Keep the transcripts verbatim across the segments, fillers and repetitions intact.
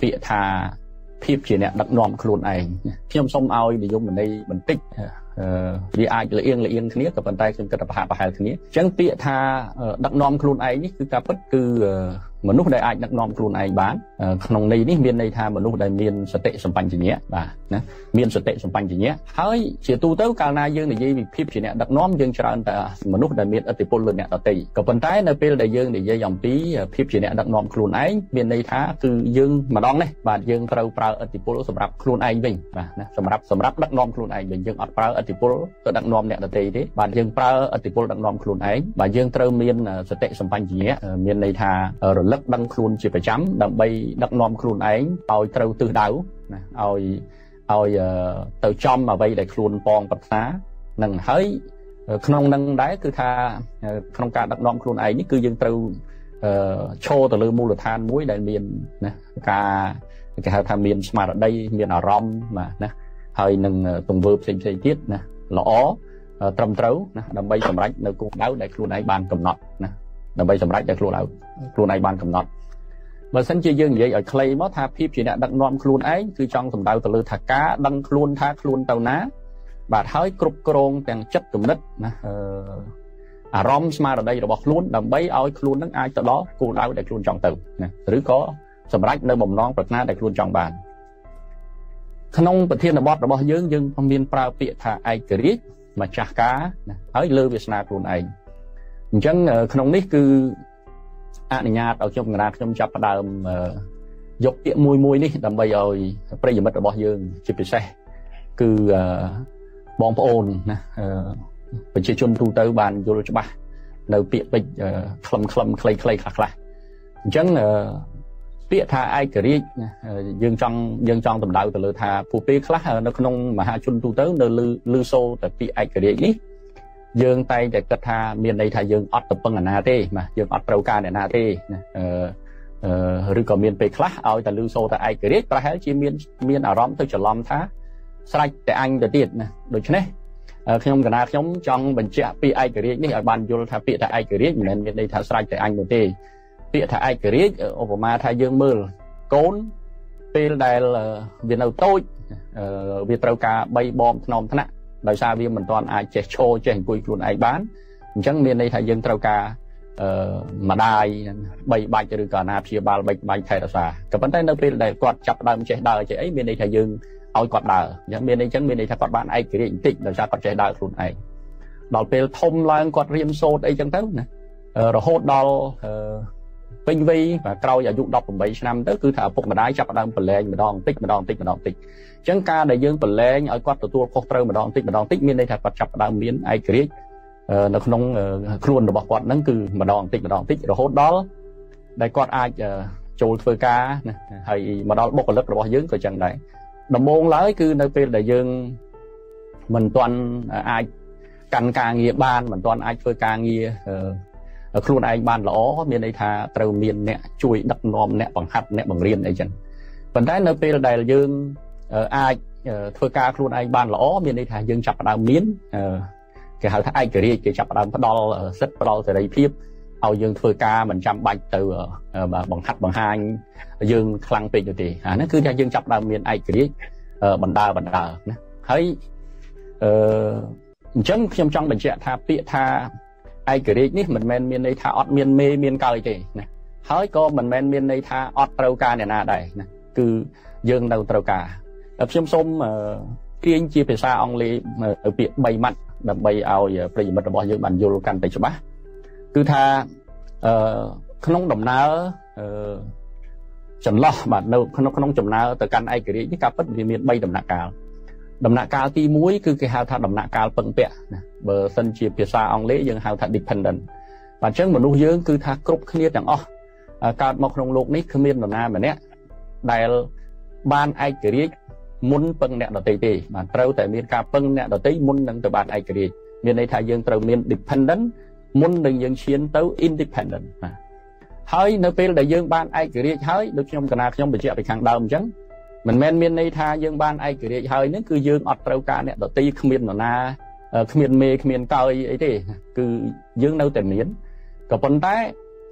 ពាក្យថាភាពជាអ្នកដឹកនាំខ្លួនឯងខ្ញុំសូមឲ្យនិយមន័យបន្តិចវាអាចលៀងលៀងគ្នាក៏ប៉ុន្តែខ្ញុំគិតថាប្រហាក់ប្រហែលគ្នាអញ្ចឹងពាក្យថាដឹកនាំខ្លួនឯងនេះគឺការពិតគឺមនុស្សដែលអាចដឹកនាំខ្លួនឯងបានក្នុងន័យនេះមានន័យថាមនុស្សដែលមានសតិសម្បញ្ញៈបាទណាមានសតិសម្បញ្ញៈហើយជាទូទៅកាលណាយើងនិយាយពីភាពជាអ្នកដឹកនាំយើងច្រើនតែមនុស្សដែលមានឥទ្ធិពលលើអ្នកដទៃក៏ប៉ុន្តែនៅពេលដែលយើងនិយាយអំពីភាពជាអ្នកដឹកនាំខ្លួនឯងមានន័យថាគឺយើងម្ដងនេះបាទយើងត្រូវប្រើឥទ្ធិពលសម្រាប់ខ្លួនឯងវិញបាទណាសម្រាប់សម្រាប់ដឹកនាំខ្លួនឯងវិញយើងអត់ប្រើឥទ្ធិពលទៅដឹកនាំអ្នកដទៃទេបាទយើងប្រើឥទ្ធិពលដឹកនាំខ្លួនឯងបាទយើងត្រូវមានសតិសម្បញ្ញៈមានន័យថារលឹកដឹងខ្លួនជាប្រចាំដើម្បីដឹកនាំខ្លួនឯងឲ្យត្រូវទិសដៅណាឲ្យឲ្យទៅចំអ្វីដែលខ្លួនប៉ងប្រាថ្នានឹងហើយក្នុងនឹងដែរគឺថាក្នុងការដឹកនាំខ្លួនឯងនេះគឺយើងត្រូវឈរទៅលើមូលដ្ឋានមួយដែលមានណាការគេហៅថាមានស្មារតីមានអារម្មណ៍បាទណាហើយនឹងទង្វើផ្សេងផ្សេងទៀតណាល្អត្រឹមត្រូវណាដើម្បីសម្រេចនៅគោលដៅដែលខ្លួនឯងបានកំណត់ណាដើម្បីសម្រេចដែលខ្លួនឯងខ្លួនឯងបានកំណត់បើសិនជាយើងនិយាយឲ្យខ្លីមកថាភាពជាអ្នកដឹកនាំខ្លួនឯងគឺចង់សំដៅទៅលើថាការដឹងខ្លួនថាខ្លួនទៅណាបាទហើយគ្រប់គ្រងទាំងចិត្តគំនិតណាអារម្មណ៍ស្មារតីរបស់ខ្លួនដើម្បីឲ្យខ្លួននឹងអាចទៅដល់គោលដៅដែលខ្លួនចង់ទៅណាឬក៏សម្រេចនៅបំណងប្រាថ្នាដែលខ្លួនចង់បានក្នុងប្រធានបទរបស់យើងយើងមានប្រើពាក្យថាឯករាជ្យម្ចាស់ការណាហើយលើវាសនាខ្លួនឯងអញ្ចឹងក្នុងនេះគឺអនុញ្ញាតឲ្យខ្ញុំកណាខ្ញុំចាប់ផ្ដើមយកពាក្យមួយមួយនេះដើម្បីឲ្យប្រិយមិត្តរបស់យើងជាពិសេសគឺបងប្អូនណាប្រជាជនទូទៅបានយល់ច្បាស់នៅពាក្យពេចន៍ខ្លឹមខ្លឹមខ្លីខ្លីខ្លះខ្លះអញ្ចឹងពាក្យថាឯករាជ្យយើងចង់យើងចង់តម្ដៅទៅលើថាពួកពេលខ្លះនៅក្នុងមហាជនទូទៅនៅលើលើសូតែពាក្យឯករាជ្យនេះយើងតែងតែគិតថាមានន័យថាយើងអត់ទៅពឹងអាណាទេបាទយើងអត់ត្រូវការអ្នកណាទេណាអឺឬក៏មានពេលខ្លះឲ្យតែលឺសូតែឯករាជ្យប្រហែលជាមានមានអារម្មណ៍ទៅច្រឡំថាស្រេចតែអញទៅទៀតណាដូច្នេះខ្ញុំកណាខ្ញុំចង់បញ្ជាក់ពាក្យឯករាជ្យនេះឲ្យបានយល់ថាពាក្យថាឯករាជ្យមិនមែនមានន័យថាស្រេចតែអញទៅទេពាក្យថាឯករាជ្យឧបមាថាយើងមើលកូនពេលដែលវានៅតូចវាត្រូវការបីបំថ្នមថ្នាក់ដោយសារវាមិនទាន់អាចចេះឈរចេះអង្គុយខ្លួនឯងបានអញ្ចឹងមានន័យថាយើងត្រូវការអឺម្ដាយបីបាច់ឬក៏អាណាព្យាបាលបីបាច់ថែរក្សាក៏ប៉ុន្តែនៅពេលដែលគាត់ចាប់ដើមចេះដើរចេះអីមានន័យថាយើងឲ្យគាត់ដើរអញ្ចឹងមានន័យចឹងមានន័យថាគាត់បានឯករាជ្យបន្តិចដោយសារគាត់ចេះដើរខ្លួនឯងដល់ពេលធំឡើងគាត់រៀនសូត្រអីចឹងទៅណារហូតដល់ពេញវ័យក្រោយអាយុដប់ប្រាំបីឆ្នាំទៅគឺថាឪពុកម្ដាយចាប់ដើមប្រឡែងម្ដងបន្តិចម្ដងបន្តិចម្ដងបន្តិចអញ្ចឹងការដែលយើងប្រឡែងឲ្យគាត់ទទួលខុសត្រូវម្ដងបន្តិចម្ដងបន្តិចមានន័យថាគាត់ចាប់ដើមមានឯករាជ្យនៅក្នុងខ្លួនរបស់គាត់ហ្នឹងគឺម្ដងបន្តិចម្ដងបន្តិចរហូតដល់ដែលគាត់អាចចូលធ្វើការណាហើយមកដល់បុគ្គលិករបស់យើងក៏ចឹងដែរដំបូងឡើយគឺនៅពេលដែលយើងមិនទាន់អាចកាន់ការងារបានមិនទាន់អាចធ្វើការងារខ្លួនឯងបានល្អមានន័យថាត្រូវមានអ្នកជួយដឹកនាំអ្នកបង្ហាត់អ្នកបង្រៀនអីចឹងប៉ុន្តែនៅពេលដែលយើងអាចធ្វើការខ្លួនឯងបានល្អមានន័យថាយើងចាប់ផ្ដើមមានគេហៅថាឯករាជ្យគេចាប់ផ្ដើមផ្ដល់សិទ្ធិផ្ដល់សេរីភាពឲ្យយើងធ្វើការមិនចាំបាច់ទៅបង្ហាត់បង្ហាញយើងខ្លាំងពេកទៅទេអាហ្នឹងគឺថាយើងចាប់ផ្ដើមមានឯករាជ្យបណ្ដាបណ្ដាណាហើយអឺអញ្ចឹងខ្ញុំចង់បញ្ជាក់ថាពាក្យថាឯករាជ្យនេះមិនមែនមានន័យថាអត់មានមេមានកើយទេណាហើយក៏មិនមែនមានន័យថាអត់ត្រូវការអ្នកណាដែរណាគឺយើងនៅត្រូវការខ្ញុំសូមទាញជាភាសាអង់គ្លេសទៅពាក្យបីម៉ាត់ដើម្បីឲ្យប្រិយមិត្តរបស់យើងបានយល់កាន់តែច្បាស់គឺថាអឺក្នុងដំណើរអឺចន្លោះបាទនៅក្នុងក្នុងដំណើរទៅកាន់ឯករាជ្យនេះការពិតវាមានបីដំណាក់កាលដំណាក់កាលទីមួយគឺគេហៅថាដំណាក់កាលពឹងពាក់ណាបើសិនជាភាសាអង់គ្លេសយើងហៅថា dependent បាទអញ្ចឹងមនុស្សយើងគឺថាគ្រប់គ្នាទាំងអស់កើតមកក្នុងโลกនេះគ្មាននរណាម្នាក់ដែលបានឯករាជ្យមុនពឹងអ្នកដទៃទេបាទត្រូវតែមានការពឹងអ្នកដទៃមុននឹងទៅបានឯករាជ្យមានន័យថាយើងត្រូវមាន dependent មុននឹងយើងឈានទៅ independent បាទហើយនៅពេលដែលយើងបានឯករាជ្យហើយដូចខ្ញុំកណាខ្ញុំបញ្ជាក់ពីខាងដើមអញ្ចឹងមិនមែនមានន័យថាយើងបានឯករាជ្យហើយនឹងគឺយើងអត់ត្រូវការអ្នកដទៃគ្មាននរណាគ្មានមេគ្មានកើយអីទេគឺយើងនៅតែមានក៏ប៉ុន្តែ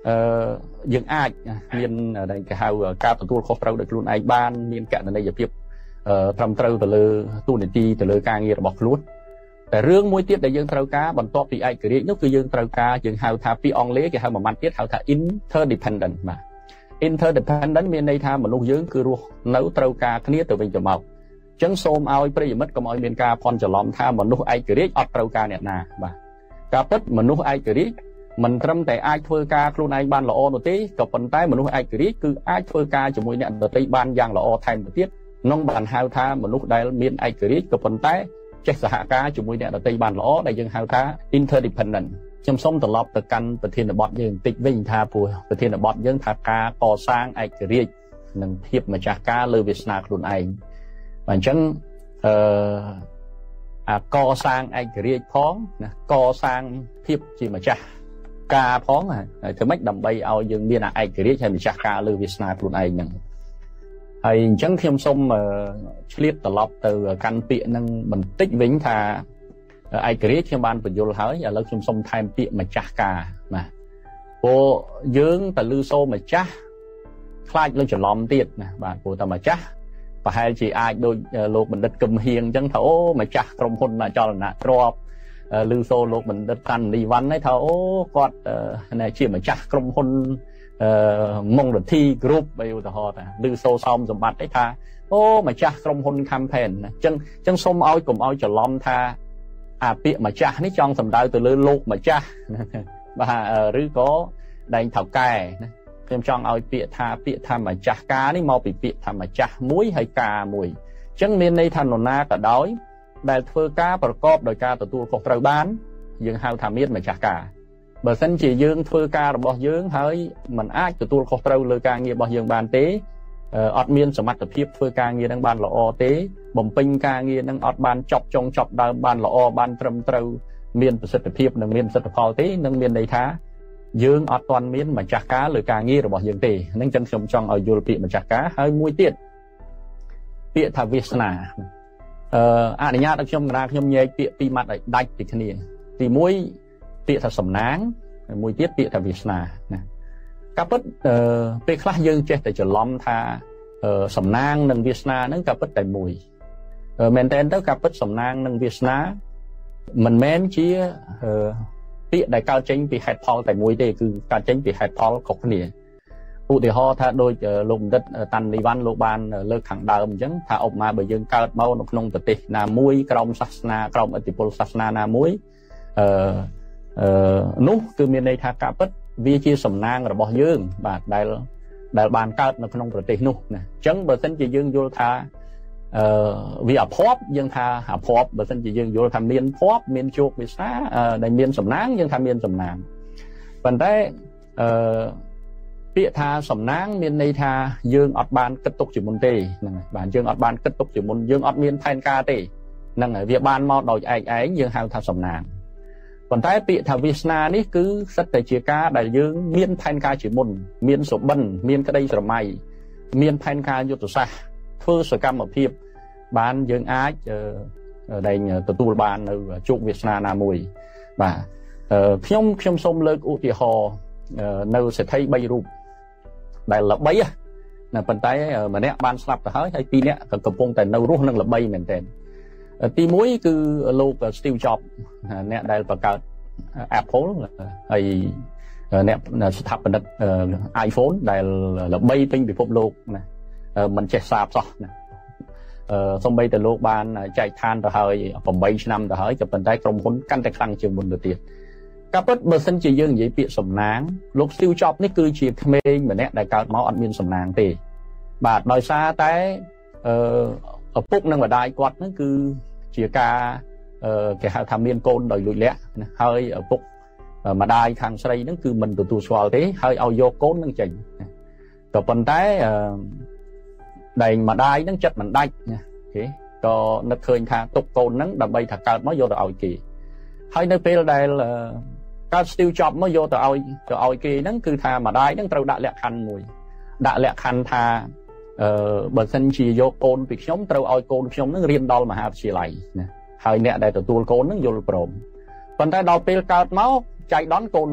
យើងអាចមានគេហៅការទទួលខុសត្រូវដោយខ្លួនឯងបានមានករណីភាពត្រឹមត្រូវទៅលើទូនីតិទៅលើការងាររបស់ខ្លួនតែរឿងមួយទៀតដែលយើងត្រូវការបន្ទាប់ពីឯករាជ្យនោះគឺយើងត្រូវការយើងហៅថាពីអង់គ្លេសគេហៅមួយម៉ាត់ទៀតហៅថា interdependent បាទ interdependent មានន័យថាមនុស្សយើងគឺរស់នៅត្រូវការគ្នាទៅវិញទៅមកអញ្ចឹងសូមឲ្យប្រិយមិត្តកុំឲ្យមានការភ័ន្តច្រឡំថាមនុស្សឯករាជ្យអត់ត្រូវការអ្នកណាបាទការពិតមនុស្សឯករាជ្យមិនត្រឹមតែអាចធ្វើការខ្លួនឯងបានល្អនោះទេក៏ប៉ុន្តែមនុស្សឯករាជ្យគឺអាចធ្វើការជាមួយអ្នកដទៃបានយ៉ាងល្អថែមទៅទៀតក្នុងបានហៅថាមនុស្សដែលមានឯករាជ្យក៏ប៉ុន្តែចេះសហការជាមួយអ្នកដទៃបានល្អដែលយើងហៅថា interdependent ខ្ញុំសូមត្រឡប់ទៅកាន់ប្រធានបទយើងបន្តិចវិញថាព្រោះប្រធានបទយើងថាការកសាងឯករាជ្យនិងភាពម្ចាស់ការលើវាសនាខ្លួនឯងបាទអញ្ចឹងអឺអាកសាងឯករាជ្យផងណាកសាងភាពជាម្ចាស់ការផងហើយធ្វើម៉េចដើម្បីឲ្យយើងមានឯករាជ្យហើយម្ចាស់ការលើវាសនាខ្លួនឯងហ្នឹងហើយអញ្ចឹងខ្ញុំសូមឆ្លៀតត្រឡប់ទៅកាន់ពាក្យនឹងបន្តិចវិញថាឯករាជ្យខ្ញុំបានបញ្យល់ហើយឥឡូវខ្ញុំសូមថែមពាក្យម្ចាស់ការណាព្រោះយើងទៅលឺសូរម្ចាស់ខ្លាចលើច្រឡំទៀតណាបាទព្រោះតែម្ចាស់ប្រហែលជាអាចដូចលោកបណ្ឌិតកឹមហៀងអញ្ចឹងថាអូម្ចាស់ក្រុមហ៊ុនអចលនទ្រព្យលឺសូរលោកបណ្ឌិតកាន់នីវ៉ាន់ហ្នឹងថាអូគាត់ជាម្ចាស់ក្រុមហ៊ុនអឺមុងរទ្ធី group បីឧទាហរណ៍ថាឬសូសោមសម្បត្តិឯថាអូម្ចាស់ក្រុមហ៊ុន campaign អញ្ចឹងអញ្ចឹងសូមឲ្យកុំឲ្យច្រឡំថាអាពាក្យម្ចាស់នេះចង់សំដៅទៅលើលោកម្ចាស់បាទឬក៏ដែងថៅកែណាខ្ញុំចង់ឲ្យពាក្យថាពាក្យថាម្ចាស់ការនេះមកពីពាក្យថាម្ចាស់មួយហើយការមួយអញ្ចឹងមានន័យថានរណាក៏ដោយដែលធ្វើការប្រកបដោយការទទួលខុសត្រូវបានយើងហៅថាមានម្ចាស់ការបើសិនជាយើងធ្វើការរបស់យើងហើយมันអាចទទួលខុសត្រូវលើការងាររបស់យើងបានទេអត់មានសមត្ថភាពធ្វើការងារនឹងបានល្អទេបំពេញការងារនឹងអត់បានចប់ចុងចប់ដើមបានល្អបានត្រឹមត្រូវមានប្រសិទ្ធភាពនិងមានប្រសិទ្ធផលទេនឹងមានន័យថាយើងអត់ទាន់មានម្ចាស់ការលើការងាររបស់យើងទេហ្នឹងចឹងខ្ញុំចង់ឲ្យយល់ពាក្យម្ចាស់ការហើយមួយទៀតពាក្យថាវាសនាអឺអនុញ្ញាតឲ្យខ្ញុំកណ្ដាលខ្ញុំញែកពាក្យពីរម៉ាត់ឲ្យដាច់ពីគ្នាទីមួយពាក្យថាសំណាងហើយមួយទៀតពាក្យថាវាសនាណាការពិតអឺពេលខ្លះយើងចេះតែច្រឡំថាសំណាងនិងវាសនាហ្នឹងការពិតតែមួយមែនតើទៅការពិតសំណាងនិងវាសនាមិនមែនជាពាក្យដែលកើតចេញពីហេតុផលតែមួយទេគឺកើតចេញពីហេតុផលខុសគ្នាឧទាហរណ៍ថាដូចលោកបណ្ឌិតតាន់នីវ៉ាន់លោកបានលើកខាងដើមអញ្ចឹងថាឧបមាបើយើងកើតមកនៅក្នុងប្រទេសណាមួយក្រោមសាសនាក្រោមឥទ្ធិពលសាសនាណាមួយអឺអឺនោះគឺមានន័យថាការពិតវាជាសំណាងរបស់យើងបាទដែលដែលបានកើតនៅក្នុងប្រទេសនោះណាអញ្ចឹងបើសិនជាយើងយល់ថាអឺវាអភ័ព្វយើងថាអភ័ព្វបើសិនជាយើងយល់ថាមានភ័ព្វមានជោគវាសនាដែលមានសំណាងយើងថាមានសំណាងប៉ុន្តែអឺពាក្យថាសំណាងមានន័យថាយើងអត់បានគិតទុកជាមុនទេហ្នឹងហើយបាទយើងអត់បានគិតទុកជាមុនយើងអត់មានផែនការទេហ្នឹងហើយវាបានមកដោយឯកឯងយើងហៅថាសំណាងប៉ុន្តែពាក្យថាវាសនានេះគឺសិតតែជាការដែលយើងមានផែនការជាមុនមានសុបិនមានក្តីស្រមៃមានផែនការយុទ្ធសាស្ត្រធ្វើសកម្មភាពបានយើងអាចដែលទទួលបាននៅជោគវាសនាណាមួយបាទខ្ញុំខ្ញុំសូមលើកឧទាហរណ៍នៅសេដ្ឋីបីរូបដែលល្បីណាប៉ុន្តែម្នាក់បានស្លាប់ទៅហើយហើយពីរនាក់ក៏កំពុងតែនៅរស់នឹងល្បីមែនទែនទីមួយគឺលោក Steve Jobs អ្នកដែលបង្កើត Apple ហើយអ្នកស្ថាបនិក iPhone ដែលល្បីពេញពិភពលោកណាមិនចេះសាបសោះណាអឺសំបីតែលោកបានចែកឋានទៅហើយប្រាំបីឆ្នាំទៅហើយក៏ប៉ុន្តែក្រុមហ៊ុនកាន់តែខ្លាំងជាងមុនទៅទៀតការពិតបើសិនជាយើងនិយាយពាក្យសំណាងលោក Steve Jobs នេះគឺជាក្មេងម្នាក់ដែលកើតមកអត់មានសំណាងទេបាទដោយសារតែអឺឪពុកនិងម្ដាយគាត់ហ្នឹងគឺជាការគេហៅថាមានកូនដោយលួចលាក់ណាហើយឪពុកម្ដាយខាងស្រីហ្នឹងគឺមិនទទួលស្គាល់ទេហើយឲ្យយកកូនហ្នឹងចេញក៏ប៉ុន្តែអឺដែងម្ដាយហ្នឹងចិត្តមិនដាច់ណាគេក៏នឹកឃើញថាទុកកូនហ្នឹងដើម្បីថាកើតមកយកទៅឲ្យគេហើយនៅពេលដែលកើត Steve Jobs មកយកទៅឲ្យទៅឲ្យគេហ្នឹងគឺថាម្ដាយហ្នឹងត្រូវដាក់លក្ខខណ្ឌមួយដាក់លក្ខខណ្ឌថាអឺបើសិនជាយកកូនពីខ្ញុំត្រូវឲ្យកូនខ្ញុំហ្នឹងរៀនដល់មហាវិទ្យាល័យណាហើយអ្នកដែលទទួលកូនហ្នឹងយល់ព្រមប៉ុន្តែដល់ពេលកើតមកចៃដន្យកូនប្រុស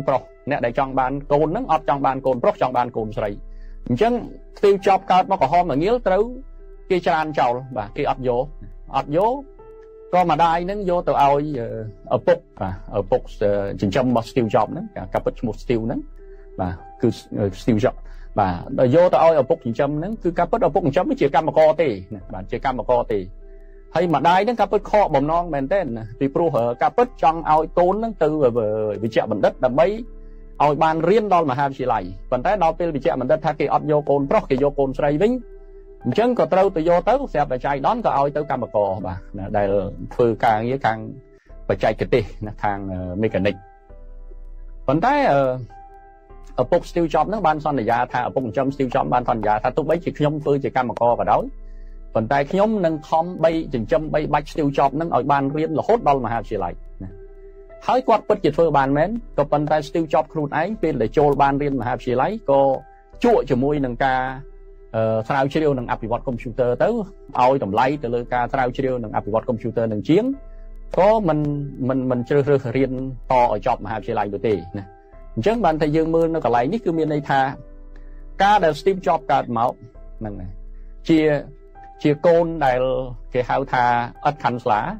nè đại chọn bàn cồn nắng ọt chọn bàn cồn prok chọn bàn cồn sấy chẳng tiêu chọc cao mà có hôm mà nghiến trâu kia tràn chầu và kia ọt vô ọt vô có mà đai nắng vô tàu ao ở bốc và ở bốc chỉnh châm một tiêu chọc nắng cả cặp một tiêu nắng và cứ tiêu chọc và vô tàu ao ở bốc chỉnh châm nắng cứ cặp ở bốc chỉnh châm mới chỉ cam mà co tì và chỉ cam mà co tì hay mà đai nắng cặp kho bầm non bền tên thì pro hở cặp trong ao tốn nắng từ về vị trí bằng đất đầm mấy ao ban riêng đó mà ham chỉ lại còn tới đó bên vị trí bằng đất thay cái ọt vô cồn prok cái vô cồn sấy vĩnh chẳng có trâu từ vô tới xe phải chạy đón có ao tới cam cò bà đây là phơi càng với càng phải chạy cái tì càng mechanic còn tới ở ở bốc steel job nó ban son là giá tha ở bốc châm steel job ban son giá tha tôi mấy chỉ nhóm phơi chỉ cam cò và đó còn tay nhóm nâng thom bay chỉnh châm bay bách steel job nâng ở ban riêng là hốt đó mà ham chỉ lại hãy quát bất kỳ phơi bàn mến có phần tay steel job khuôn ấy bên để trôi ban riêng mà ham chỉ lấy có chuỗi cho môi nâng ca sao chiêu nâng áp dụng computer tới ao tầm lấy từ lời ca sao chiêu nâng áp dụng computer nâng chiến có mình mình mình chưa chưa riêng to ở job mà chỉ lại được tỷ nè chứ bạn thầy dương mưa nó còn lại nhất cứ miền đây tha ca đều Steve Jobs cả máu nâng này chia chia côn đại cái hao tha ất khăn lá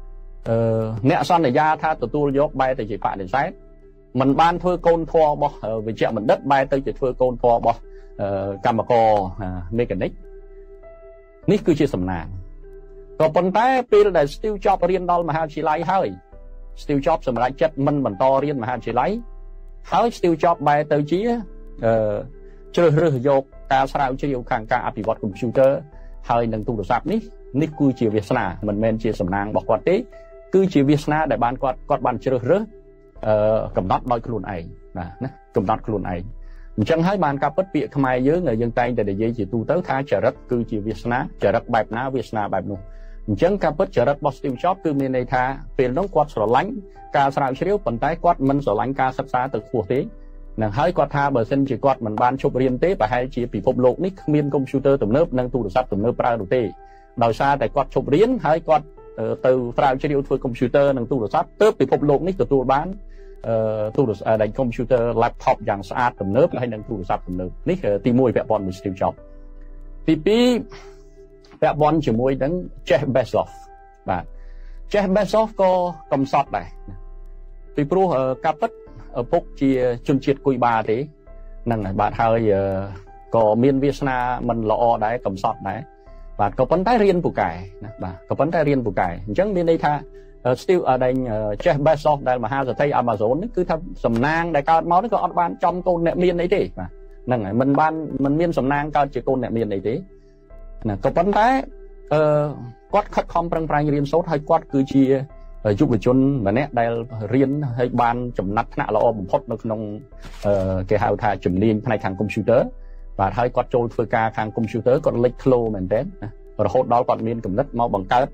nẹt son để ra tha tụi tôi dốt bay từ chỉ phải để xét mình ban thôi côn thua bỏ vì chuyện mình đất bay tới chỉ thôi côn thua bỏ cam cò mechanic ní cứ chia sầm nàng còn phần tay pin là Steve Jobs riêng đó mà ham chỉ lấy hơi Steve Jobs sầm lại chất mình mình to riêng mà ham chỉ lấy hơi Steve Jobs bay tới chí chơi rửa dột ta sao chơi khang ca áp dụng computer hơi nâng tu được sắp ní ní cứ chia Việt Nam mình men chia sầm nàng bỏ quạt tí cứ chia Việt Nam để ban quạt quạt ban chơi rửa cầm nót đôi khuôn ấy nè cầm nót khuôn ấy chẳng thấy bàn cặp bất biệt khai dưới người dân tây để dây chỉ tu tới tha trở rất cư chỉ Việt Nam trở rất bài ná Việt Nam bài luôn chẳng cặp bất trở rất boss team shop cứ miền này tha tiền đóng quạt sờ lánh ca sào chiếu phần tay quạt mình sờ lánh ca sắp xa từ khu tế nàng hãy quạt tha bờ sân chỉ quạt mình ban chụp riêng tế và hay chỉ bị phục lộ nick miền computer tầm lớp nâng tu được sắp tầm lớp ra đầu tê đòi xa tại quạt chụp riêng hãy quạt từ sào chiếu thôi computer nâng tu được sắp tớp bị phục lộ nick từ tu bán tu được đánh computer laptop dạng sát tầm lớp hay nâng tu được sắp tầm lớp nick ti môi vẽ bọn mình Steve Jobs thì pi vẽ bọn chỉ môi đến Jeff Bezos và Jeff Bezos có cầm sọt này thì pro cặp tất ở bốc chia chuyên triệt cùi bà thế nâng bạn hơi có miền Việt Nam mình lọ đấy cầm sọt đấy và có vấn tay riêng của cải và có vấn tay riêng của cải chẳng bên đây tha still ở đây Jeff Bezos đây mà hai giờ thấy Amazon cứ thầm sầm nang đại cao máu nó có ban trong tôn nệm miền ấy thế mà nâng mình ban mình miền sầm nang cao chỉ tôn nệm miền ấy thế nè có vấn tay quát khắc không prang prang riêng số hay quát cứ chia giúp người chôn mà nè đây riêng hay ban chấm nát nạ là ôm hot nó không cái hào thà chấm liên này thằng computer và hay quát trôi phơi ca thằng computer còn lịch flow mình đến rồi hốt đó còn miền cầm đất máu bằng cát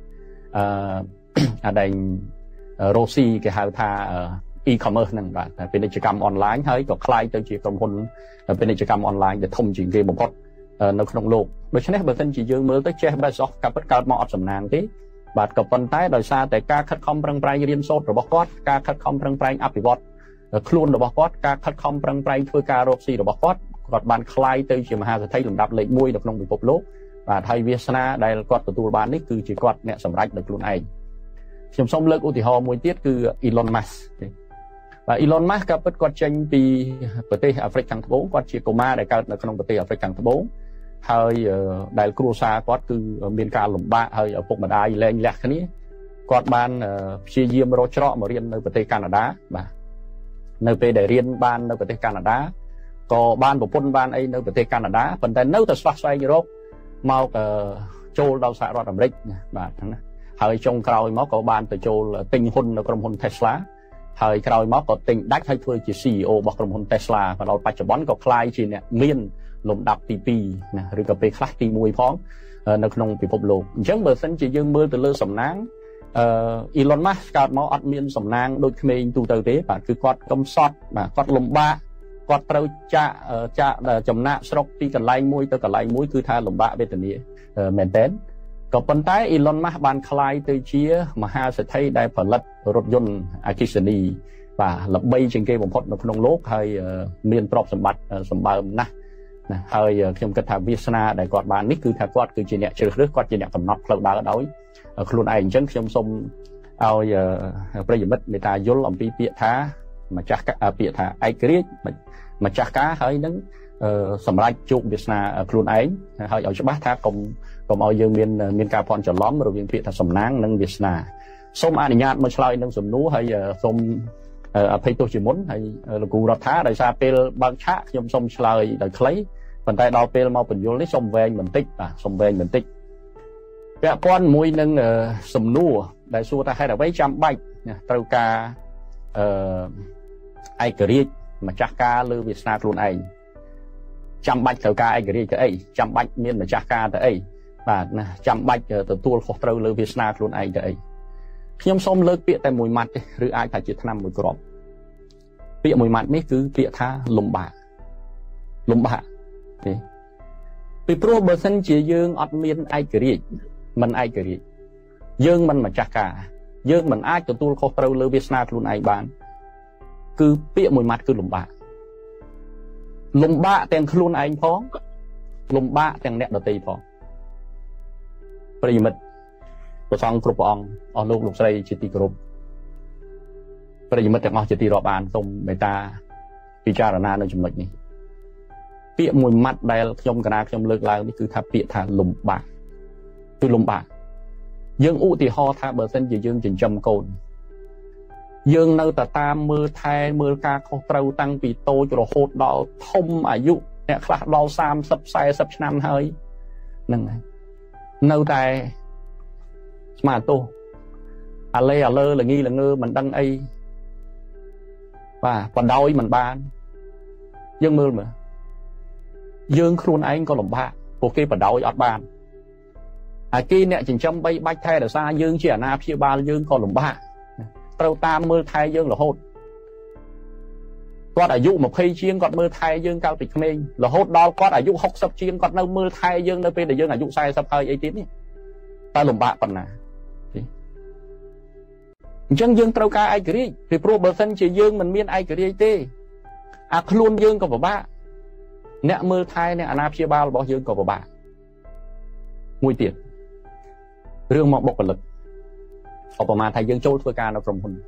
ở đây Rosie cái hào thà e-commerce năng bạn bên đây cầm online hay có client tới chỉ cầm hôn bên đây cầm online để thông chuyện game bằng hot nó không lộn bởi thế bởi thân chỉ dương mới tới Jeff Bezos cặp bất cao mọi sầm nàng thế bạn cặp phần tay đời xa tại ca khát không prang prang riêng sốt rồi bóc quát ca khát không prang prang áp bị vọt luôn rồi bóc quát ca khát không prang prang thôi ca Rosie rồi bóc quát còn bạn client tới chỉ mà hai thấy lồng đạp lệ môi được nông bị bộc lốp và thay Việt Nam đây là quát từ tu bán đấy cứ chỉ quát mẹ sầm rách được luôn này trong sông lực thì họ môi tiết cứ Elon Musk và Elon Musk cặp bất quát tranh vì bờ tây Africa thằng bốn quát chỉ cổ ma đại cao là nông bờ tây Africa thằng bốn hơi đại cua xa quát cứ miền ca lồng ba hơi ở phục mà đai lên lẹt cái ní quát ban chia diêm rồi cho mà riêng nơi bờ tây Canada và nơi về để riêng ban nơi bờ tây Canada có ban của quân ban ấy nơi bờ tây Canada phần tay nếu từ xoay xoay Europe mau châu đào xạ ra làm rich và hơi trong cào máu có ban từ châu là tinh hôn là công hôn Tesla hơi cào máu có tinh đắt hay thôi chỉ xê e ô bọc công hôn Tesla và đầu bạch cho bón có Clyde chỉ nè miên lồng đập tì pì nè rồi cà phê khác tì mùi phóng nó không bị bộc lộ chẳng bờ sân chỉ dương mưa từ lơ sầm nắng Elon Musk cào máu admin sầm nang đôi khi mình tu từ thế và cứ quạt công sót mà quạt lồng ba quạt trâu cha cha chấm nạ sọc tì cả lay mùi từ cả lay mùi cứ tha lồng ba bên tận địa mền tén có phần tay Elon Musk ban Clyde từ chia mà hai sẽ thấy đại phần lật rốt yun Akisani và lập bay trên kia bồng phốt nó không lốt hay miền prop sầm bát sầm bao nè hơi trong cái thằng Vietnam để quạt bàn nít cứ thằng quạt cứ chỉ nhẹ chơi nước quạt chỉ nhẹ cầm nắp lâu đá đói luôn ảnh chân trong sông ao giờ bây giờ mất người ta vô lòng pi bịa thá mà chắc cả bịa thá ai kia mà chắc cá hơi nắng sầm lại chụp Vietnam luôn ảnh hơi ở chỗ bát thá cùng cùng ao dương miền miền cà phon trở lóm rồi miền bịa thá sầm nắng nâng Vietnam sông anh nhạt mà chơi nâng sầm núi hay sông thấy tôi chỉ muốn hay là cụ đọt thá đại sa pel băng chát trong sông chơi đời lấy phần tay đào pel mau bình vô lấy sông về mình tích à sông về mình tích vẽ con mũi nâng sầm nua đại xua ta hay là mấy trăm bạch tàu ca ai kể mà chắc ca lưu Việt Nam luôn ấy trăm bạch tàu ca ai kể cái ấy trăm bạch miền mà chắc ca tới và trăm bạch từ tua khó tàu lưu Việt Nam luôn ấy tới nhom xôm lơ bịa tại mùi mặt rồi ai phải chỉ năm mùi cọp bịa mùi mặt mấy cứ bịa tha lùm bạ lùm bạ vì pro bờ sân chỉ dương ọt miên ai kể mình ai kể dương mình mà chắc cả dương mình ai từ tu khó trâu lơ Việt Nam luôn ai bán cứ bịa mùi mặt cứ lùm bạ lùm bạ tiền luôn anh phó lùm bạ tiền nẹt đầu tì phó bây giờ của song group on ở lúc lúc xây chỉ tì group bây giờ mất tiền ngọc chỉ tì rọp bàn xong người ta pichara nơi chụp này bịa mùi mặt đây trong cái nào trong lực lao cứ thà bịa thà lùm bạ cứ lùm bạ dương u thì ho tha bờ sân chỉ dương chỉnh trầm cồn dương nơi ta ta mưa thay mưa ca không trâu tăng vì tô cho hột đỏ thông à dụ nè khát đau sam sập sai sập năm hơi nâng nơi tài mà tô à lê à lơ là nghi là ngơ mình đăng ấy và còn đau mình ban dương mưa mà dương khuôn anh có lồng bạ ok và đau ọt ban à kia nè chỉnh trong bay bách thay là xa dương chỉ ở na phía ba dương còn lồng bạ tàu tam mưa thay dương là hốt có đại dụ một khi chiên còn mưa thay dương cao tịch mình là hốt đó có đại dụ học sập chiên còn đâu mưa thay dương nơi bên để dương là dụ sai sập hơi ấy tiếng ta lồng bạ phần nào chân dương tàu ca ai kiri thì pro bờ sân chỉ dương mình miên ai kiri tê à luôn dương còn vào ba nè mưa thay nè na phía ba bỏ dương còn vào ba nguy tiền riêng một bọc lực ởประมาณ thay dương châu thôi ca nó from hồn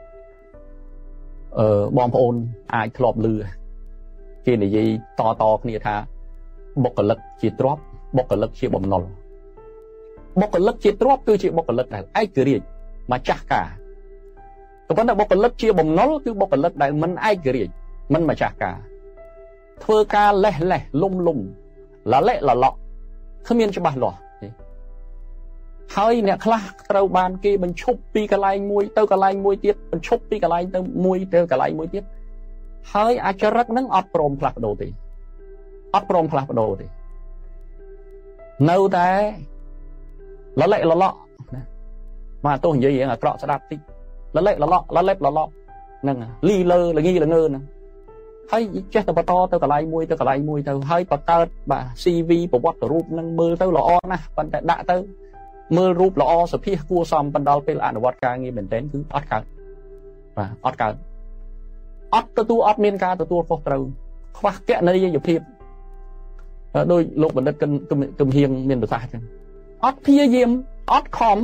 ờ bom ôn ai thọp lừa kia này gì to to kia tha bọc lực chỉ drop bọc lực chỉ bom nol bọc lực chỉ drop cứ chỉ bọc lực này ai cứ riêng mà chắc cả còn vấn đề bọc lực chỉ bom nol cứ bọc lực này mình ai cứ riêng mình mà chắc cả thưa ca lẹ lẹ lung lung là lẹ là lọ không yên cho bà lọ hơi nè khla trâu ban kia mình chụp pi cái line mui tao cái line mui tiết mình chụp pi cái line tao mui tao cái line mui tiết hơi ai cho rất nắng ọt prom phật đồ thì ọt prom phật đồ thì nâu té là lẹ là lọ mà tôi hình như vậy là trọ sẽ đạp tí là lẹ là lọ là lép là lọ nâng ly lơ là nghi là ngơ nè hay chết tao to tao cái line mui tao cái line mui tao hơi bắt tao bà xê vê của bot group nâng mưa tao lọ nè còn tại đã tao mưa rúp lọ sập phía cua xòm ban đầu là ăn vật ca nghe mình đến cứ ót cả và ót cả ót từ tu ót miên ca từ tu phật trâu khoa kẹt nơi dục thiệp đôi lúc mình đất cân cân cân hiền miền bờ xa ót phía diêm ót khom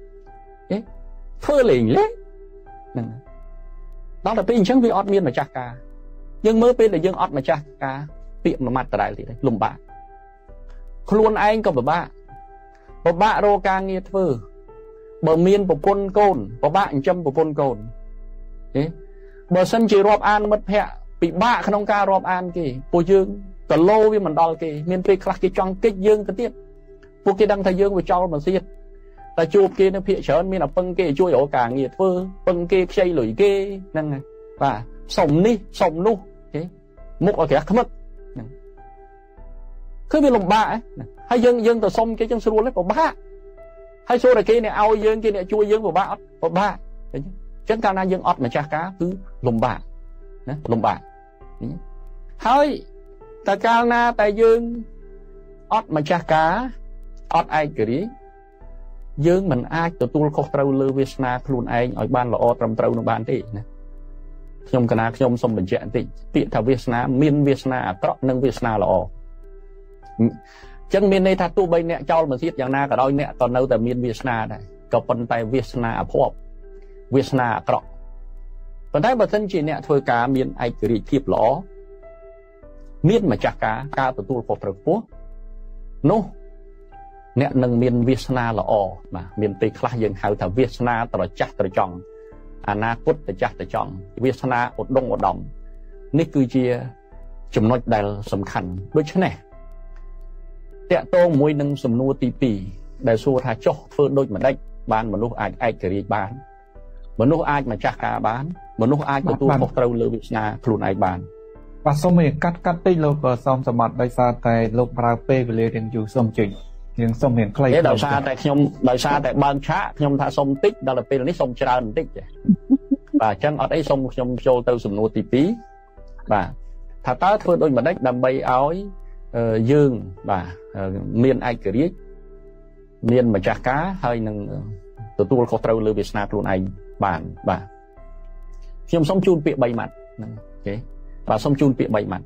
phơi lỉnh lết đó là pin chẳng vì ót miên mà chặt cả nhưng mơ pin là dương ót mà chặt cả tiệm mà mặt tại đây thì lùm bạ luôn anh có bà bà bạ rô ca nghe thơ bờ miên bộ quân côn bà bạn châm bộ quân côn bờ sân chỉ rộp an mất hẹ bị bạ không ca rộp an kì bộ dương tờ lô với mình đo kì miên phê khắc kì trong kích dương cái tiếp bộ kì đăng thầy dương với cho mà xiết ta chụp kì nó phía trở miên là phân kì chui ổ cả nghe thơ phân kì xây lưỡi kì năng này và sống đi sống nu mục ở kìa không mất cứ bị lồng bạ ấy hay dân dân từ sông cái chân sườn lấy vào ba hay số là kia này ao dân kia này chui dân vào ba vào ba chân cao na dân ọt mà cha cá cứ lồng bạ lồng bạ hơi ta cao na tại dân ọt mà cha cá ọt ai kỹ dân mình ai từ tu khóc trâu lư Việt Nam luôn anh ở ban là o trầm trâu nó ban thế ខ្ញុំកណាខ្ញុំសូមបញ្ជាក់បន្តិចពាក្យថាវាសនាមានវាសនាអាក្រក់និងវាសនាល្អអញ្ចឹងមានន័យថាទោះបីអ្នកចោលមកទៀតយ៉ាងណាក៏ដោយអ្នកក៏នៅតែមានវាសនាដែរក៏ប៉ុន្តែវាសនាអភ័ព្វវាសនាអាក្រក់ប៉ុន្តែបើសិនជាអ្នកធ្វើការមានឯករាជ្យភាពល្អមានម្ចាស់ការការទទួលខុសត្រូវខ្ពស់នោះអ្នកនឹងមានវាសនាល្អបាទមានពេលខ្លះយើងហៅថាវាសនាត្រចះត្រចង់អនាគតត្រចះត្រចង់វាសនាឧត្តមឧត្តមនេះគឺជាចំណុចដែលសំខាន់ដូច្នេះតកតងមួយនឹងសំណួរទីពីរដែលសួរថាចុះធ្វើដូចម្ដេចបានមនុស្សអាចឯករាជ្យបានមនុស្សអាចម្ចាស់ការបានមនុស្សអាចទទួលខុសត្រូវលើវាសនាខ្លួនឯងបានបាទសូមឲ្យកាត់កាត់តិចលោកសំសមត្ថដោយសារតែលោកប្រើពេលវេលារៀងយូរសូមជិញយើងសូមរៀងខ្លីៗដោយសារតែខ្ញុំដោយសារតែបើកឆាកខ្ញុំថាសូមតិចដល់ពេលនេះសូមច្រើនបន្តិចបាទអញ្ចឹងអត់អីសូមខ្ញុំចូលទៅសំណួរទីពីរបាទថាតើធ្វើដូចម្ដេចដើម្បីឲ្យយើងបាទមានឯករាជ្យមានម្ចាស់ការហើយនឹងទទួលខុសត្រូវលើវាសនាខ្លួនឯងបានបាទខ្ញុំសូមជូនពាក្យបីម៉ាត់ហ្នឹងអូខេបាទសូមជូនពាក្យបីម៉ាត់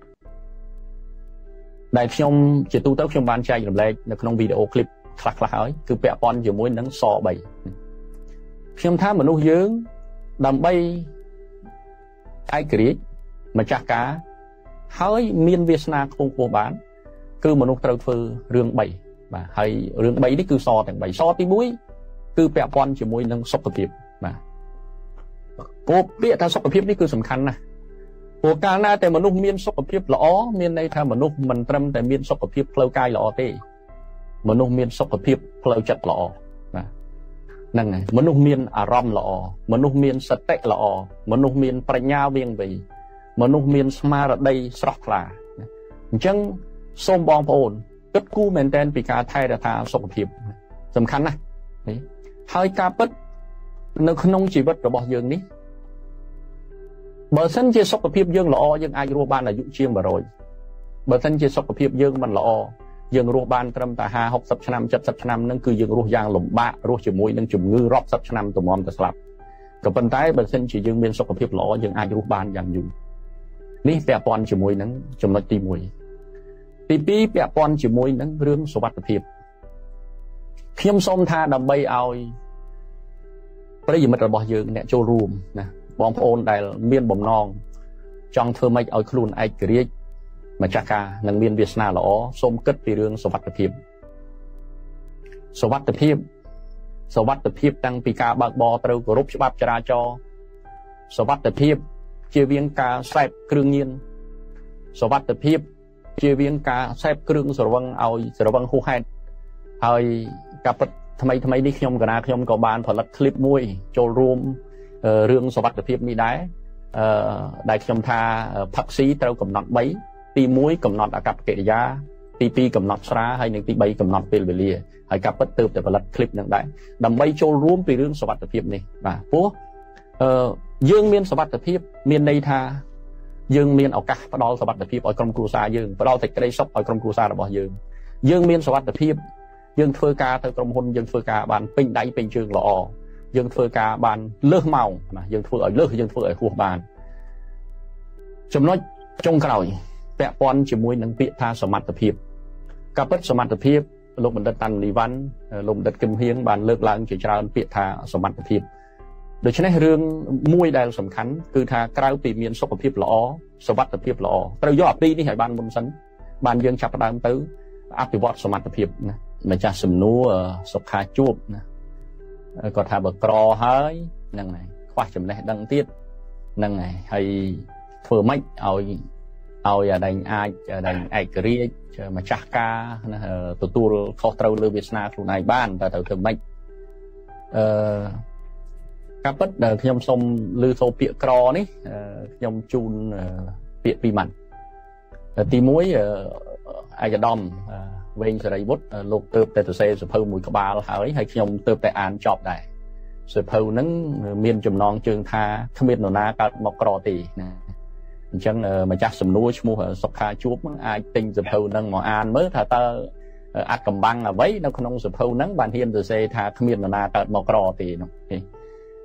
ដែលខ្ញុំជាទូទៅខ្ញុំបានចែករំលែកនៅក្នុងវីដេអូឃ្លីបខ្លះៗហើយគឺពាក់ព័ន្ធជាមួយនឹងសបីខ្ញុំថាមនុស្សយើងដើម្បីឯករាជ្យម្ចាស់ការហើយមានវាសនាខ្ពង់ខ្ពស់បានគឺមនុស្សត្រូវធ្វើរឿងបីបាទហើយរឿងបីនេះគឺសទាំងបីសទីមួយគឺពាក់ព័ន្ធជាមួយនឹងសុខភាពបាទពោលពាក្យថាសុខភាពនេះគឺសំខាន់ណាស់ព្រោះកាលណាតែមនុស្សមានសុខភាពល្អមានន័យថាមនុស្សមិនត្រឹមតែមានសុខភាពផ្លូវកាយល្អទេមនុស្សមានសុខភាពផ្លូវចិត្តល្អបាទហ្នឹងហើយមនុស្សមានអារម្មណ៍ល្អមនុស្សមានសតិល្អមនុស្សមានប្រាជ្ញាវាងវៃមនុស្សមានស្មារតីស្រស់ថ្លាអញ្ចឹងសូមបងប្អូនគិតគូរមែនទែនពីការថែរក្សាសុខភាពសំខាន់ណាស់ហើយការពិតនៅក្នុងជីវិតរបស់យើងនេះបើសិនជាសុខភាពយើងល្អយើងអាចរស់បានអាយុជាងone hundredបើសិនជាសុខភាពយើងមិនល្អយើងរស់បានត្រឹមតែfifty sixtyឆ្នាំseventyឆ្នាំហ្នឹងគឺយើងរស់យ៉ាងលំបាករស់ជាមួយនឹងជំងឺរាប់សិបឆ្នាំទំមទៅស្លាប់ក៏ប៉ុន្តែបើសិនជាយើងមានសុខភាពល្អយើងអាចរស់បានយ៉ាងយូរនេះពាក់ព័ន្ធជាមួយនឹងចំណុចទីoneទីtwoពាក់ព័ន្ធជាមួយនឹងរឿងសុវត្ថិភាពខ្ញុំសូមថាដើម្បីឲ្យប្រិយមិត្តរបស់យើងអ្នកចូលរួមណាបងប្អូនដែលមានបំណងចង់ធ្វើម៉េចឲ្យខ្លួនឯករាជ្យម្ចាស់ការនិងមានវាសនាល្អសូមគិតពីរឿងសុវត្ថិភាពសុវត្ថិភាពសុវត្ថិភាពតាំងពីការបើកបរត្រូវគោរពច្បាប់ចរាចរណ៍សុវត្ថិភាពជៀសវាងការសេពគ្រឿងញៀនសុវត្ថិភាពជៀសវាងការសេពគ្រឿងស្រវឹងឲ្យស្រវឹងហួសហេតុហើយការពិតថ្មីថ្មីនេះខ្ញុំកណាខ្ញុំក៏បានផលិតคลิปមួយចូលរួមរឿងសុវត្ថិភាពនេះដែរអឺដែលខ្ញុំថាផឹកស៊ីត្រូវកំណត់threeទីoneកំណត់អាកប្បកិរិយាទីtwoកំណត់ស្រាហើយនិងទីthreeកំណត់ពេលវេលាហើយការពិតទើបតែផលិតคลิปនឹងដែរដើម្បីចូលរួមពីរឿងសុវត្ថិភាពនេះបាទព្រោះអឺយើងមានសុវត្ថិភាពមានន័យថាយើងមានឱកាសផ្ដល់សុវត្ថិភាពឲ្យក្រុមគ្រួសារយើងផ្ដល់សេចក្តីសុខឲ្យក្រុមគ្រួសាររបស់យើងយើងមានសុវត្ថិភាពយើងធ្វើការទៅក្រុមហ៊ុនយើងធ្វើការបានពេញដៃពេញជើងល្អយើងធ្វើការបានលើសម៉ោងណាយើងធ្វើឲ្យលើសយើងធ្វើឲ្យហួសបានចំណុចចុងក្រោយពាក់ព័ន្ធជាមួយនឹងពាក្យថាសមត្ថភាពការពិតសមត្ថភាពលោកបណ្ឌិតតាន់នីវ៉ាន់លោកបណ្ឌិតគឹមហៀងបានលើកឡើងជាច្រើនពាក្យថាសមត្ថភាពដូច្នេះរឿងមួយដែលសំខាន់គឺថាក្រៅពីមានសុខភាពល្អសុវត្ថិភាពល្អត្រូវយកអាពីរនេះឲ្យបានមុនសិនបានយើងចាប់ផ្ដើមទៅអភិវឌ្ឍសមត្ថភាពណាម្ចាស់សំណួរសុខាជួបណាគាត់ថាបើក្រហើយហ្នឹងហើយខ្វះចំណេះដឹងទៀតហ្នឹងហើយហើយធ្វើម៉េចឲ្យឲ្យអាដែងអាចអាដែងឯករាជ្យម្ចាស់ការណាទទួលខុសត្រូវលើវាសនាខ្លួនឯងបានតើត្រូវធ្វើម៉េចអឺការពិតដែលខ្ញុំសូមលើសូពាក្យក្រនេះខ្ញុំជូនពាក្យពីរម៉ាត់ទីoneឯកឧត្តមវែងសេរីវុឌ្ឍលោកទើបតែសរសេរសភៅមួយក្បាលហើយហើយខ្ញុំទើបតែអានចប់ដែរសភៅហ្នឹងមានចំណងជើងថាគ្មាននរណាកើតមកក្រទេណាអញ្ចឹងម្ចាស់សំណួរឈ្មោះសុខាជួបអាចទិញសភៅហ្នឹងមកអានមើលថាតើអាចកំបាំងអ្វីនៅក្នុងសភៅហ្នឹងបានហ៊ានសរសេរថាគ្មាននរណាកើតមកក្រទេនោះ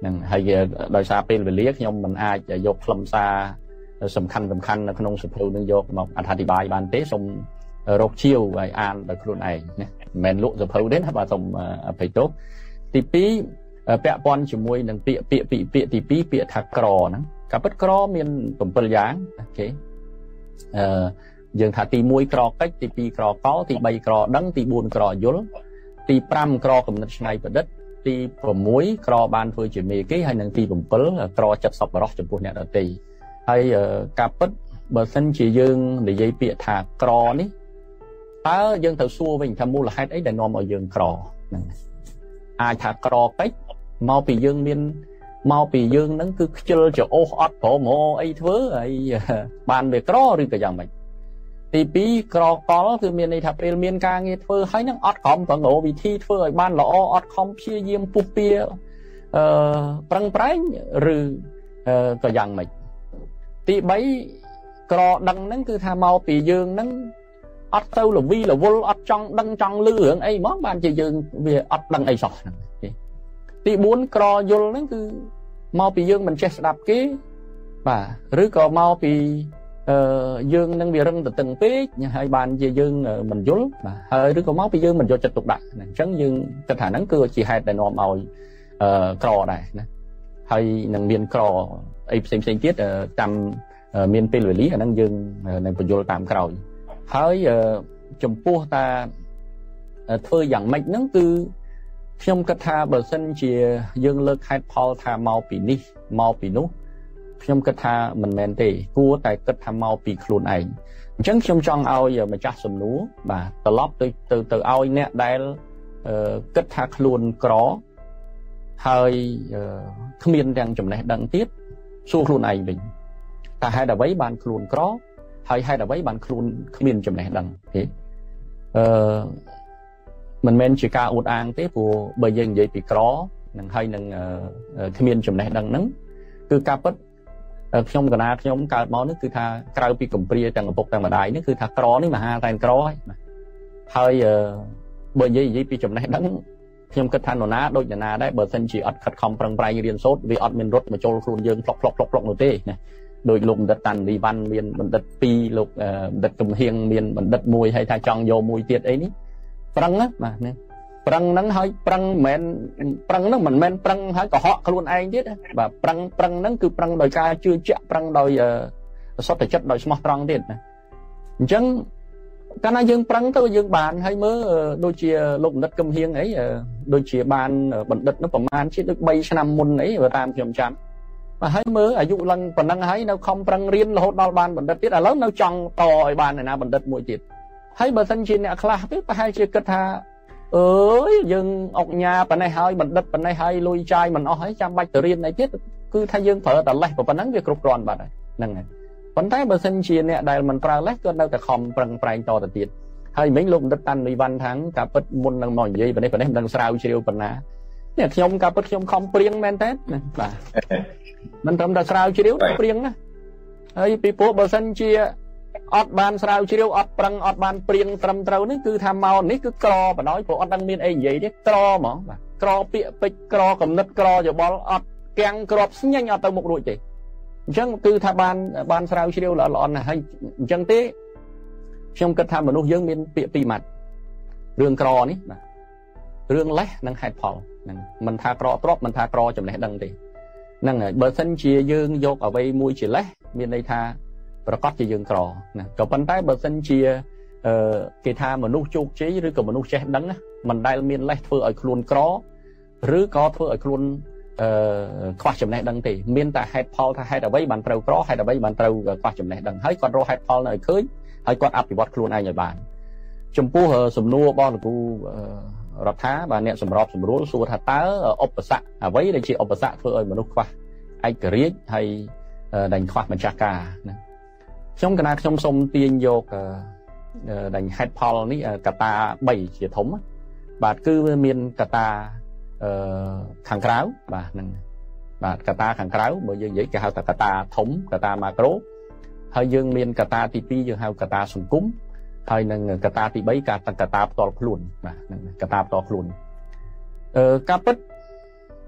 năng hay đòi xa pin về liếc nhưng mình ai dọc lâm xa sầm khăn sầm khăn là không sụp luôn nên dọc một anh thà bài bàn tế xong rốt chiêu và an được luôn này men lụa sụp hữu đến và xong phải tốt tí pí bẹ pon chỉ môi năng bịa bịa bịa bịa tí pí bịa thạc cỏ nè cả bất cỏ miền tầm bờ giáng ok dường thà tí môi cỏ cách tí pí cỏ có tí bay cỏ đắng tí buồn cỏ dối tí pram cỏ cầm nứt ngay vào đất tí bầm muối cỏ ban phơi chỉ mì cái hay năng tí bầm pớ cỏ chặt sọc vào đó chụp buồn nhẹ ở tì hay cả bất bờ sân chỉ dường để dây bịa thạc cỏ ní ta dường thầu xua mình tham mua là hai ấy để nom ở dường cỏ ai thà cỏ cách mau bị dương miên mau bị dương nó cứ chơi cho ô ót phổ mồ ấy thứ ấy bàn về cỏ rồi cái dạng mình thì bí cỏ có từ miền này thà về miền ca nghe thứ hay nó ót không còn ngộ vì thi thứ ở ban lọ ót không chia diêm pu pia prang prang rồi cái dạng mình thì bấy cỏ đằng nó cứ thà mau bị dương nó ót sâu là vi là vô ót trong đằng trong lư hưởng ấy món ban chỉ dương về ót đằng ấy sọt tí bốn cỏ vô nó cứ mau bị dương mình chết đạp cái và rứa cỏ mau bị dương nâng bị răng từ từng pít hai bàn về dương mình vô mà hơi rứa cỏ máu bị dương mình vô chật tục đại trắng dương cái thả nắng cưa chỉ hai đại nọ màu cỏ này hay nâng miền cỏ ấy xem xem tiết trăm miền pê lưỡi lý ở nâng dương nâng bị vô tạm cỏ hơi chùm pua ta thưa dạng mạch nắng cứ trong cái tha bờ sân chỉ dương lực hai Paul tha mau bị ní mau bị nút trong cái tha mình men tê cua tại cái tha mau bị khuôn ảnh chẳng trong trong ao giờ mà chắc sầm núi và từ lót từ từ từ ao nè đây cái tha khuôn có hơi không miên đang chấm này đăng tiết xu khuôn ảnh mình ta hai đã vấy bàn khuôn có hay hai đã vấy bàn khuôn không miên chấm này đăng thế mình men chỉ ca út an tế của bây giờ vậy bị có nâng hay nâng khi miền chùm này đằng nắng cứ ca bất trong cái nào trong ca máu nó cứ tha cao bị cầm bia chẳng bột chẳng mà đại nó cứ tha có nó mà ha tay có hơi bây giờ vậy bị chùm này đắng trong cái than nó ná đôi nhà na đấy bờ sân chỉ ọt khát không prang prai riêng sốt vì ọt miền rốt mà trôi khuôn dương flop flop flop flop nổi tê này đôi lùm đất tàn vì ban miền mình đất pi lục đất cầm hiên miền mình đất mùi hay tha chọn vô mùi tiệt ấy ní prang á mà nè prang nắng hơi prang men prang nó mình men prang hơi có họ luôn anh biết và prang prang nắng cứ prang đòi ca chưa chạm prang đòi sót thể chất đòi smart prang tiệt này chẳng cái này dương prang tôi dương bàn hay mớ đôi chia lục đất cầm hiên ấy đôi chia bàn bẩn đất nó phẩm an chứ được bay năm môn ấy và tam chậm chậm mà hay mớ ở dụ lần còn năng hay nó không prang riêng là hốt đo bàn bẩn đất tiết là lớn nó tròn to bàn này na bẩn đất mũi tiệt hay bờ sân trên nè khla biết phải hai chia cất ha ơi dương ọc nhà bên này hơi mình đất bên này hơi lôi chai mình ở hết trăm bạch tự riêng này tiết cứ thay dương phở tận lại và phần nắng việc rụt ròn bạn này nâng này phần thái bờ sân trên nè đại mình pra lách cơn đâuแต่ không prang prang to tiệt hay mấy lúc đất tan đi văn tháng cả bất môn đang mòn gì bên đây bên đây đang sao chiều bên ná nè trong cả bất trong không prieng men tết này và mình trong đã sao chiều prieng á hay bị phố bờ sân chia ọt bàn sao chiếu ọt prang ọt bàn prieng trầm trâu ní cứ tham mau ní cứ cro và nói của ọt đang miên ấy vậy đấy cro mà cro bịa bịch cro cầm nứt cro rồi bó ọt keng cro nhanh ọt tao một đuổi chị chẳng cứ tham bàn bàn sao chiếu là lọn hay chẳng thế trong cái tham mà nuôi dưỡng miên bịa pi mặt rương cro ní rương lẽ năng hai phò mình tha cro trop mình tha cro chấm này đằng thì năng này bờ sân chia dương vô ở đây mui chỉ lẽ miên đây tha và có chỉ dương cỏ nè còn bên trái bờ sân chia cái tha mà nút chuột chế rồi còn mà nút che đắng mình đây miền lấy phơi ở khuôn cỏ rứ có phơi ở khuôn khoa chấm này đắng thì miền tại hai Paul thay hai là mấy bàn trâu cỏ hai là mấy bàn trâu khoa chấm này đắng hết còn rồi hai Paul này cưới hai con áp thì bọt khuôn ai nhờ bạn chấm pu hờ sầm nua bon pu rập thá và nẹt sầm rọp sầm rúa xua thà tá ốp sạ à vậy đây chỉ ốp sạ phơi mà nút khoa ai kể hay đành khoa mình chả cả trong cái nào trong sông tiên vô đành hai Paul ní cả ta bảy chỉ thống bà cứ miền cả ta kháng cáo bà bà cả ta kháng cáo bởi vì vậy cái hào cả ta thống cả ta macro hay dương miền cả ta tivi dương hào cả ta sùng cúng hay nâng cả ta thì bấy cả cả ta to luôn mà cả ta to luôn cá bứt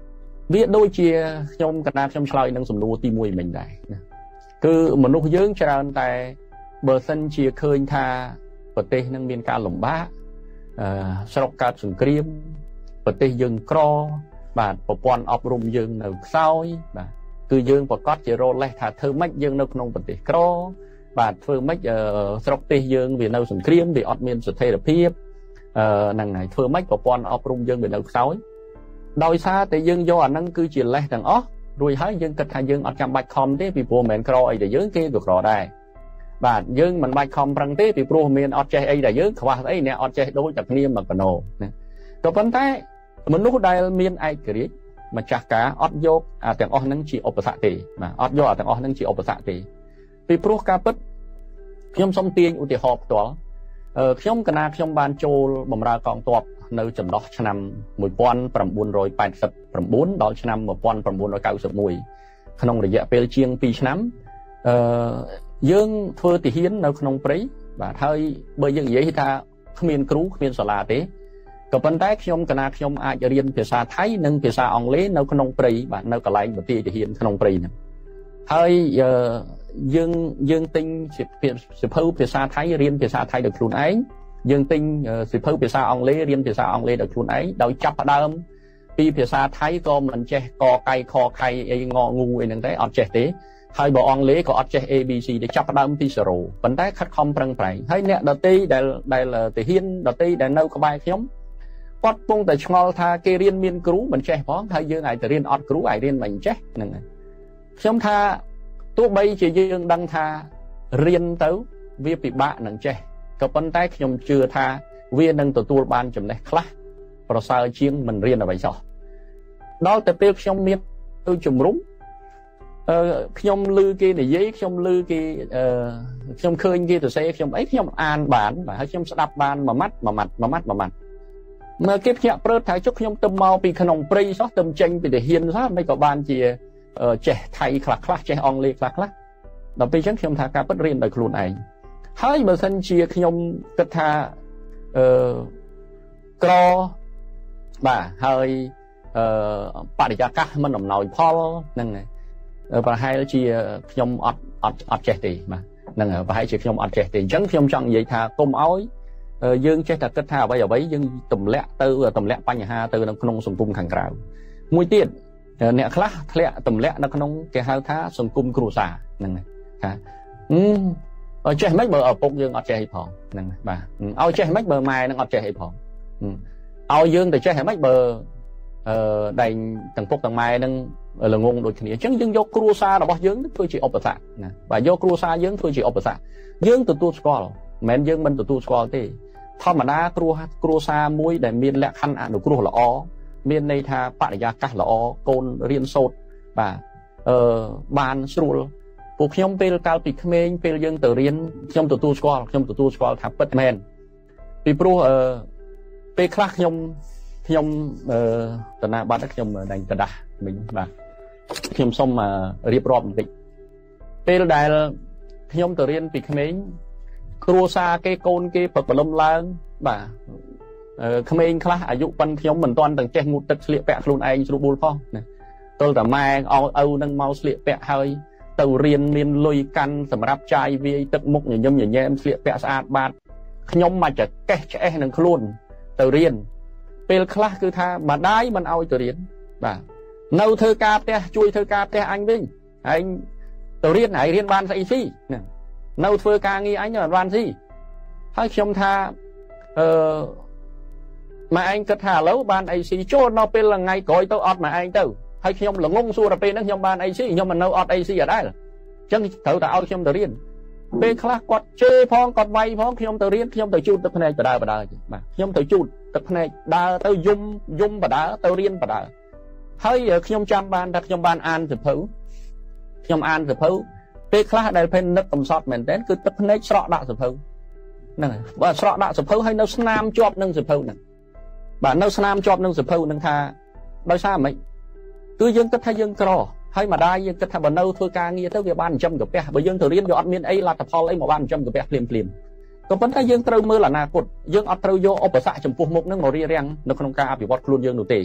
វាដូចជាខ្ញុំកណ្ដាលខ្ញុំឆ្លើយនឹងសំណួរទីមួយមិញដែរគឺមនុស្សយើងច្រើនតែបើសិនជាឃើញថាប្រទេសនឹងមានការលំបាកអឺស្រុកកើតសង្គ្រាមប្រទេសយើងក្របាទប្រព័ន្ធអប់រំយើងនៅខ្សោយបាទគឺយើងប្រកាសជារលេសថាធ្វើម៉េចយើងនៅក្នុងប្រទេសក្របាទធ្វើម៉េចស្រុកទេសយើងវានៅសង្គ្រាមវាអត់មានស្ថិរភាពអឺហ្នឹងហើយធ្វើម៉េចប្រព័ន្ធអប់រំយើងវានៅខ្សោយដោយសារតែយើងយកអាហ្នឹងគឺជាលេសទាំងអស់រួចហើយយើងគិតថាយើងអត់ចាំបាច់ខំទេពីព្រោះមិនមែនក្រអីតែយើងគេក៏ក្រដែរបាទយើងមិនបាច់ខំប្រឹងទេពីព្រោះមានអត់ចេះអីតែយើងខ្វះអីអ្នកអត់ចេះដូចតែគ្នាមកកណោណាក៏ប៉ុន្តែមនុស្សដែលមានឯករាជ្យម្ចាស់ការអត់យកអាទាំងអស់ហ្នឹងជាឧបសគ្គទេបាទអត់យកអាទាំងអស់ហ្នឹងជាឧបសគ្គទេពីព្រោះការពិតខ្ញុំសូមទាញឧទាហរណ៍ផ្ទាល់ខ្ញុំកណាខ្ញុំបានចូលបម្រើកងទ័ពនៅចន្លោះឆ្នាំmột nghìn chín trăm tám mươi chínដល់ឆ្នាំmột nghìn chín trăm chín mươi mốtក្នុងរយៈពេលជាងពីរឆ្នាំអឺយើងធ្វើទាហាននៅក្នុងព្រៃបាទហើយបើយើងនិយាយថាគ្មានគ្រូគ្មានសាលាទេក៏ប៉ុន្តែខ្ញុំកណាខ្ញុំអាចរៀនភាសាថៃនិងភាសាអង់គ្លេសនៅក្នុងព្រៃបាទនៅកន្លែងវិទ្យាទាហានក្នុងព្រៃហ្នឹងហើយយើងយើងទិញសិភៅភាសាថៃរៀនភាសាថៃដោយខ្លួនឯងយើងទិញសិភៅភាសាអង់គ្លេសរៀនភាសាអង់គ្លេសដោយខ្លួនឯងដោយចាប់ផ្ដើមពីភាសាថៃក៏មិនចេះកកៃខខៃអីងងូអីហ្នឹងទេអត់ចេះទេហើយបើអង់គ្លេសក៏អត់ចេះ A B C ទេចាប់ផ្ដើមពីゼロប៉ុន្តែខិតខំប្រឹងប្រែងហើយអ្នកដតីដែលដែលទាហានដតីដែលនៅក្បែរខ្ញុំគាត់ពងតែឆ្ងល់ថាគេរៀនមានគ្រូមិនចេះផងហើយយើងអាចទៅរៀនអត់គ្រូអាចរៀនមិនចេះហ្នឹងហើយខ្ញុំថាទោះបីជាយើងដឹងថារៀនទៅវាពិបាកនឹងចេះក៏ប៉ុន្តែខ្ញុំជឿថាវានឹងទទួលបានចំណេះខ្លះប្រសើរជាងមិនរៀនអ្វីសោះដល់តែពេលខ្ញុំមានទៅជំរុំអឺខ្ញុំឮគេនិយាយខ្ញុំឮគេអឺខ្ញុំឃើញគេសរសេរខ្ញុំអីខ្ញុំអានបានបាទហើយខ្ញុំស្ដាប់បានមួយម៉ាត់មួយម៉ាត់មួយម៉ាត់មួយម៉ាត់មើលគេភ្ញាក់ព្រឹតថាចុះខ្ញុំទៅមកពីក្នុងព្រៃសោះទៅចេញពីទាហានសោះមិនក៏បានជាចេះថៃខ្លះខ្លះចេះអង់គ្លេសខ្លះខ្លះដល់ពេលអញ្ចឹងខ្ញុំថាការពិតរៀនដោយខ្លួនឯងហើយបើសិនជាខ្ញុំគិតថាអឺក្របាទហើយអឺបរិយាកាសមិនអំណោយផលហ្នឹងហើយប្រហែលជាខ្ញុំអត់អត់អត់ចេះទេបាទហ្នឹងហើយប្រហែលជាខ្ញុំអត់ចេះទេអញ្ចឹងខ្ញុំចង់និយាយថាកុំឲ្យយើងចេះតែគិតថាអ្វីអ្វីយើងទម្លាក់ទៅទម្លាក់បញ្ហាទៅនៅក្នុងសង្គមខាងក្រៅមួយទៀតអ្នកខ្លះធ្លាក់ទម្លាក់នៅក្នុងគេហៅថាសង្គមគ្រួសារហ្នឹងហើយថាអឺចេះមិនបើឪពុកយើងអត់ចេះអីផងហ្នឹងបាទឲ្យចេះមិនបើម៉ែនឹងអត់ចេះអីផងឲ្យយើងទៅចេះមិនបើអឺដែងទាំងពុកទាំងម៉ែនឹងល្ងងដូចគ្នាអញ្ចឹងយើងយកគ្រួសាររបស់យើងធ្វើជាឧបសគ្គណាបាទយកគ្រួសារយើងធ្វើជាឧបសគ្គយើងទទួលស្គាល់មិនមែនយើងមិនទទួលស្គាល់ទេធម្មតាគ្រួគ្រួសារមួយដែលមានលក្ខខណ្ឌអនុគ្រោះល្អមានន័យថាបរិយាកាសល្អកូនរៀនសូត្របាទអឺបានស្រួលពួកខ្ញុំពេលកាលពីក្មេងពេលយើងទៅរៀនខ្ញុំទទួលស្គាល់ខ្ញុំទទួលស្គាល់ថាពិតមែនពីព្រោះអឺពេលខ្លះខ្ញុំខ្ញុំអឺតាណាបាត់ខ្ញុំដេញกระดาษមិញបាទខ្ញុំសូមរៀបរាប់បន្តិចពេលដែលខ្ញុំទៅរៀនពីក្មេងគ្រួសារគេកូនគេព្រឹកព្រលឹមឡើងបាទក្មេងខ្លះអាយុប៉ុនខ្ញុំមិនទាន់ទាំងចេះងូតទឹកស្លៀកពាក់ខ្លួនឯងស្រួលបួលផងណាទល់តែម៉ែឲ្យឪនឹងមកស្លៀកពាក់ហើយទៅរៀនមានលុយកាន់សម្រាប់ចាយវាយទឹកមុខញញឹមញញែមស្លៀកពាក់ស្អាតបាតខ្ញុំមកចកេះឆ្អេះនឹងខ្លួនទៅរៀនពេលខ្លះគឺថាម្ដាយមិនឲ្យទៅរៀនបាទនៅធ្វើការផ្ទះជួយធ្វើការផ្ទះអញវិញឯងទៅរៀនហើយរៀនបានស្អីស៊ីនៅធ្វើការងារអញមិនបានស៊ីហើយខ្ញុំថាអឺម៉ែឯងគិតថាឥឡូវបានអីស៊ីចូលដល់ពេលថ្ងៃក្រោយទៅអត់ម៉ែឯងទៅហើយខ្ញុំល្ងងសួរតែពេលហ្នឹងខ្ញុំបានអីស៊ីខ្ញុំមិននៅអត់អីស៊ីអត់ដែរអញ្ចឹងត្រូវតែឲ្យខ្ញុំទៅរៀនពេលខ្លះគាត់ជេរផងគាត់វាយផងខ្ញុំទៅរៀនខ្ញុំទៅជូតទឹកភ្នែកបដើបដើបាទខ្ញុំទៅជូតទឹកភ្នែកដើរទៅយំយំបដើទៅរៀនបដើហើយខ្ញុំចាំបានថាខ្ញុំបានអានសៀវភៅខ្ញុំអានសៀវភៅពេលខ្លះដែលពេលនឹកកំសត់មែនតើគឺទឹកភ្នែកស្រក់ដាក់សៀវភៅហ្នឹងហើយបើស្រក់ដាក់សៀវភៅហើយនៅស្នាមជាប់នឹងសៀវភៅហ្នឹងបាទនៅស្នាមជាប់នឹងសៀវភៅហ្នឹងថាដោយសារម៉េចគឺយើងគិតថាយើងក្រហើយម្ដាយយើងគិតថាបើនៅធ្វើការងារទៅវាបានចិញ្ចឹមកាពះបើយើងទៅរៀនវាអត់មានអីលទ្ធផលអីមកបានចិញ្ចឹមកាពះភ្លាមភ្លាមក៏ប៉ុន្តែយើងត្រូវមើលអនាគតយើងអត់ត្រូវយកឧបសគ្គចំពោះមុខហ្នឹងមករារាំងនៅក្នុងការអភិវឌ្ឍខ្លួនយើងនោះទេ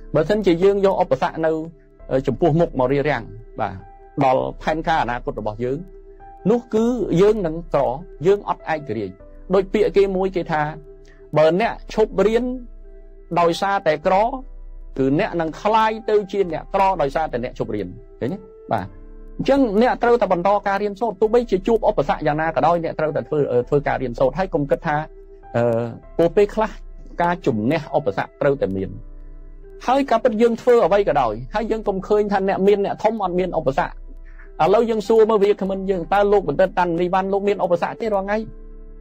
bởi thân chỉ dương do ốp sạ nâu chụp buộc mục màu ria ràng và đò phan ca na cột bỏ dương lúc cứ dương nâng có dương ót ai kì đôi bịa cái mũi cái tha bởi nè chụp riêng đòi xa tại có cứ nè nâng khai tư chiên nè có đòi xa tại nè chụp riêng thế nhé và chân nè trâu ta bằng to ca riêng sốt tôi bây chỉ chụp ốp sạ dạng na cả đôi nè trâu ta thưa thưa ca riêng sốt hay cùng kết tha ô pê class ca chùm nè ốp sạ trâu tại miền hơi cả bất dương thưa ở đây cả đòi hai dương cùng khơi thành nè miền nè thông on miền ốp sạ à lâu dương xua mới việc mình dương ta lúc mình tên tần đi ban lúc miền ốp sạ thế rồi ngay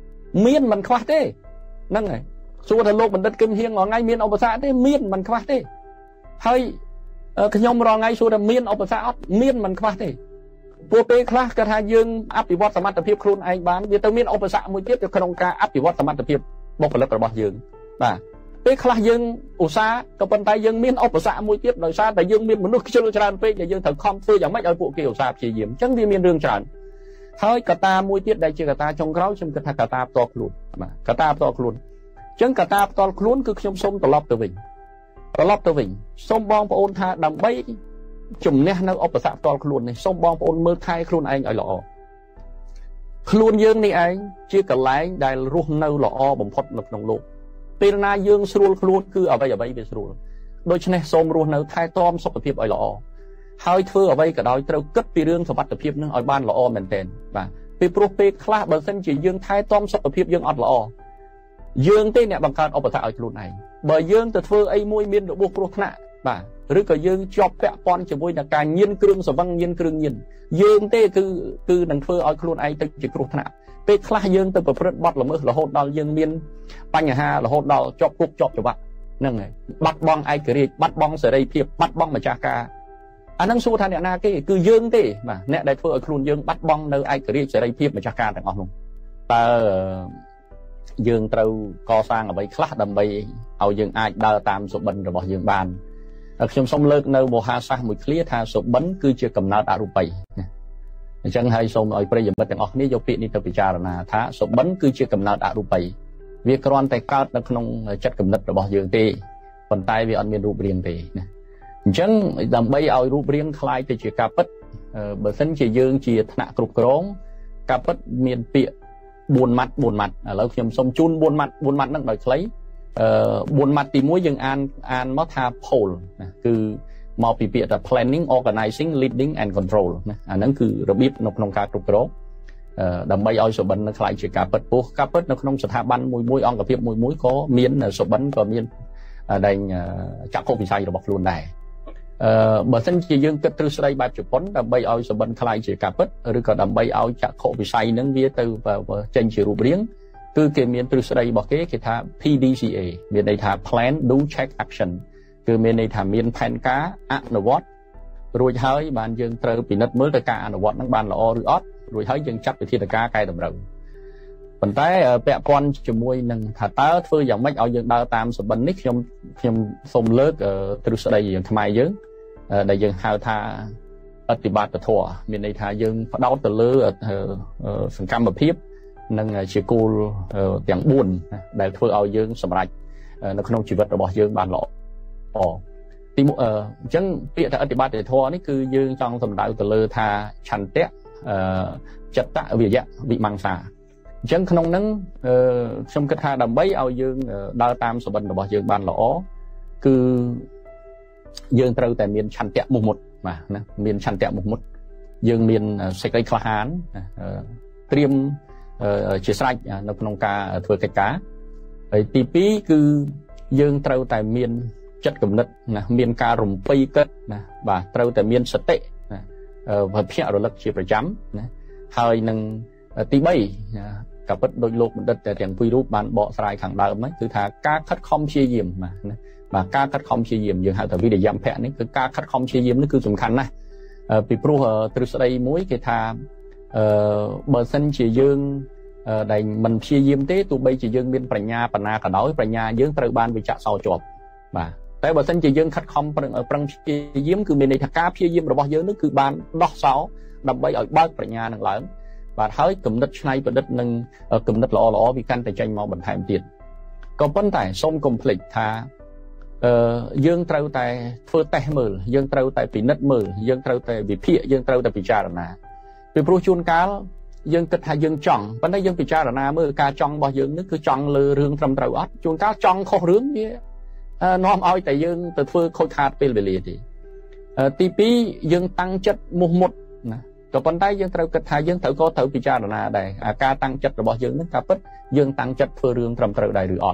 miền mình khoát thế nâng này xua thành lúc mình tên kim hiên ở ngay miền ốp sạ thế miền mình khoát thế hơi cái nhom rồi ngay xua thành miền ốp sạ miền mình khoát thế vô pê class cái hai dương áp bị vót sắm mặt tập hiệp khuôn anh bán vì tao miền ốp sạមួយទៀតទៅក្នុងការអភិវឌ្ឍសមត្ថភាពបុគ្គលិករបស់យើងបាទពេលខ្លះយើងឧស្សាហ៍ក៏ប៉ុន្តែយើងមានឧបសគ្គមួយទៀតដោយសារតែយើងមានមនុស្សខ្ជិលច្រើនពេកដែលយើងត្រូវខំធ្វើយ៉ាងម៉េចឲ្យពួកគេឧស្សាហ៍ព្យាយាមអញ្ចឹងវាមានរឿងច្រើនហើយកត្តាមួយទៀតដែលជាកត្តាចុងក្រោយខ្ញុំគិតថាកត្តាផ្ទាល់ខ្លួនបាទកត្តាផ្ទាល់ខ្លួនអញ្ចឹងកត្តាផ្ទាល់ខ្លួនគឺខ្ញុំសូមត្រឡប់ទៅវិញត្រឡប់ទៅវិញសូមបងប្អូនថាដើម្បីជំនះនៅឧបសគ្គផ្ទាល់ខ្លួននេះសូមបងប្អូនមើលថែខ្លួនឯងឲ្យល្អខ្លួនយើងនេះឯងជាកន្លែងដែលរស់នៅល្អបំផុតនៅក្នុងលោកពេលណាយើងស្រួលខ្លួនគឺអ្វីអ្វីវាស្រួលដូច្នេះសូមរស់នៅថែទាំសុខភាពឲ្យល្អហើយធ្វើអ្វីក៏ដោយត្រូវគិតពីរឿងសុខភាពនឹងឲ្យបានល្អមែនទែនបាទពីព្រោះពេលខ្លះបើសិនជាយើងថែទាំសុខភាពយើងអត់ល្អយើងទេអ្នកបង្កើតឧបសគ្គឲ្យខ្លួនឯងបើយើងទៅធ្វើអីមួយមានរបួសគ្រោះថ្នាក់បាទឬក៏យើងជាប់ពាក់ព័ន្ធជាមួយនឹងការញៀនគ្រឿងសង្វឹងញៀនគ្រឿងញៀនយើងទេគឺគឺនឹងធ្វើឲ្យខ្លួនឯងទៅជាគ្រោះថ្នាក់ពេលខ្លះយើងទៅប្រព្រឹត្តបទល្មើសរហូតដល់យើងមានបញ្ហារហូតដល់ជាប់គុកជាប់ច្បាប់ហ្នឹងហើយបាត់បង់ឯករាជ្យបាត់បង់សេរីភាពបាត់បង់ម្ចាស់ការអាហ្នឹងសួរថាអ្នកណាគេគឺយើងទេបាទអ្នកដែលធ្វើឲ្យខ្លួនយើងបាត់បង់នៅឯករាជ្យសេរីភាពម្ចាស់ការទាំងអស់នោះតើយើងត្រូវកសាងអ្វីខ្លះដើម្បីឲ្យយើងអាចដើរតាមសុបិនរបស់យើងបានខ្ញុំសូមលើកនៅមហាសាស្ត្រមួយឃ្លាថាសុបិនគឺជាកំណើតអរូបីអញ្ចឹងហើយសូមឲ្យប្រិយមិត្តទាំងអស់គ្នាយកពាក្យនេះទៅពិចារណាថាសុបិនគឺជាកំណើតអរូបីវាគ្រាន់តែកើតនៅក្នុងចិត្តគំនិតរបស់យើងទេប៉ុន្តែវាអត់មានរូបរាងទេណាអញ្ចឹងដើម្បីឲ្យរូបរាងคล้ายទៅជាការពិតបើសិនជាយើងជាថ្នាក់គ្រប់គ្រងការពិតមានពាក្យបួនម៉ាត់បួនម៉ាត់ឥឡូវខ្ញុំសូមជូនបួនម៉ាត់បួនម៉ាត់ហ្នឹងដោយខ្លីអឺបួនម៉ាត់ទីមួយយើងអានអានមកថា pole ណាគឺមកពីពាក្យថា planning organizing leading and control ណាអាហ្នឹងគឺរបៀបនៅក្នុងការគ្រប់គ្រងដើម្បីឲ្យសុបិននៅខ្លាយជាការពិតពោះការពិតនៅក្នុងស្ថាប័នមួយមួយអង្គភាពមួយមួយក៏មានសុបិនក៏មានដែលចក្ខុវិស័យរបស់ខ្លួនដែរអឺបើសិនជាយើងគិតទ្រឹស្ដីបែបជប៉ុនដើម្បីឲ្យសុបិនខ្លាយជាការពិតឬក៏ដើម្បីឲ្យចក្ខុវិស័យហ្នឹងវាទៅចេញជារូបរាងគឺគេមានទ្រឹស្ដីរបស់គេគេថា P D C A មានន័យថា Plan Do Check Action គឺមានន័យថាមានផែនការអនុវត្តរួចហើយបានយើងត្រូវពិនិត្យមើលទៅការអនុវត្តហ្នឹងបានល្អឬអត់រួចហើយយើងចាត់វិធានការកែតម្រូវប៉ុន្តែពាក់ព័ន្ធជាមួយនឹងថាតើធ្វើយ៉ាងម៉េចឲ្យយើងដើរតាមសុបិននេះខ្ញុំខ្ញុំសូមលើកទ្រឹស្ដីយ៉ាងខ្មែរយើងដែលយើងហៅថាអតិបត្តិធម៌មានន័យថាយើងផ្ដោតទៅលើសកម្មភាពនិងជាគោលទាំងបួនដែលធ្វើឲ្យយើងសម្រេចនៅក្នុងជីវិតរបស់យើងបានល្អទីអញ្ចឹងពាក្យថាអតិបត្តិធម៌នេះគឺយើងចង់សំដៅទៅលើថាឆន្ទៈចិត្តវិរិយៈវិមង្សាអញ្ចឹងក្នុងហ្នឹងខ្ញុំគិតថាដើម្បីឲ្យយើងដើរតាមសុបិនរបស់យើងបានល្អគឺយើងត្រូវតែមានឆន្ទៈមុះមុតបាទណាមានឆន្ទៈមុះមុតយើងមានសេចក្តីក្លាហានត្រៀមជាស្រេចនៅក្នុងការធ្វើកិច្ចការហើយទីពីរគឺយើងត្រូវតែមានចិត្តគំនិតណាមានការរំពៃគិតណាបាទត្រូវតែមានសតិណាវិភាគរលឹកជាប្រចាំណាហើយនឹងទីបីក៏ពិតដោយលោកបណ្ឌិតតែទាំងពីររូបបានបកស្រាយខាងដើមហ្នឹងគឺថាការខិតខំព្យាយាមបាទណាបាទការខិតខំព្យាយាមយើងហៅថាវិរិយមភៈនេះគឺការខិតខំព្យាយាមនេះគឺសំខាន់ណាស់ពីព្រោះទ្រឹស្ដីមួយគេថាអឺបើសិនជាយើងដែលមិនព្យាយាមទេទោះបីជាយើងមានប្រាជ្ញាបណ្ណាក៏ដោយប្រាជ្ញាយើងត្រូវបានវិចាក់សោជាប់បាទតែបើសិនជាយើងខិតខំប្រឹងប្រឹងព្យាយាមគឺមានន័យថាការព្យាយាមរបស់យើងនោះគឺបានដោះសោដើម្បីឲ្យបើកប្រាជ្ញានឹងឡើងបាទហើយគំនិតច្នៃប្រឌិតនិងគំនិតល្អល្អវាកាន់តែចេញមកបន្ថែមទៀតក៏ប៉ុន្តែសូមកុំភ្លេចថា dương trâu tại phơi tay mờ dương trâu tại bị nứt mờ dương trâu tại bị phịa dương trâu tại bị trà nà vì pro chun cá dương kết hai dương chọn vấn đề dương bị trà nà mờ cá chọn bao dương nước cứ chọn lừa rương trầm trâu ớt chun cá chọn khó rướng như nom oi tại dương từ phơi khôi khát về về liền thì tí pí dương tăng chất một một còn vấn đề dương trâu kết hai dương thử có thử bị trà nà đây cá tăng chất rồi bao dương nước cá bứt dương tăng chất phơi rương trầm trâu đầy rửa ớt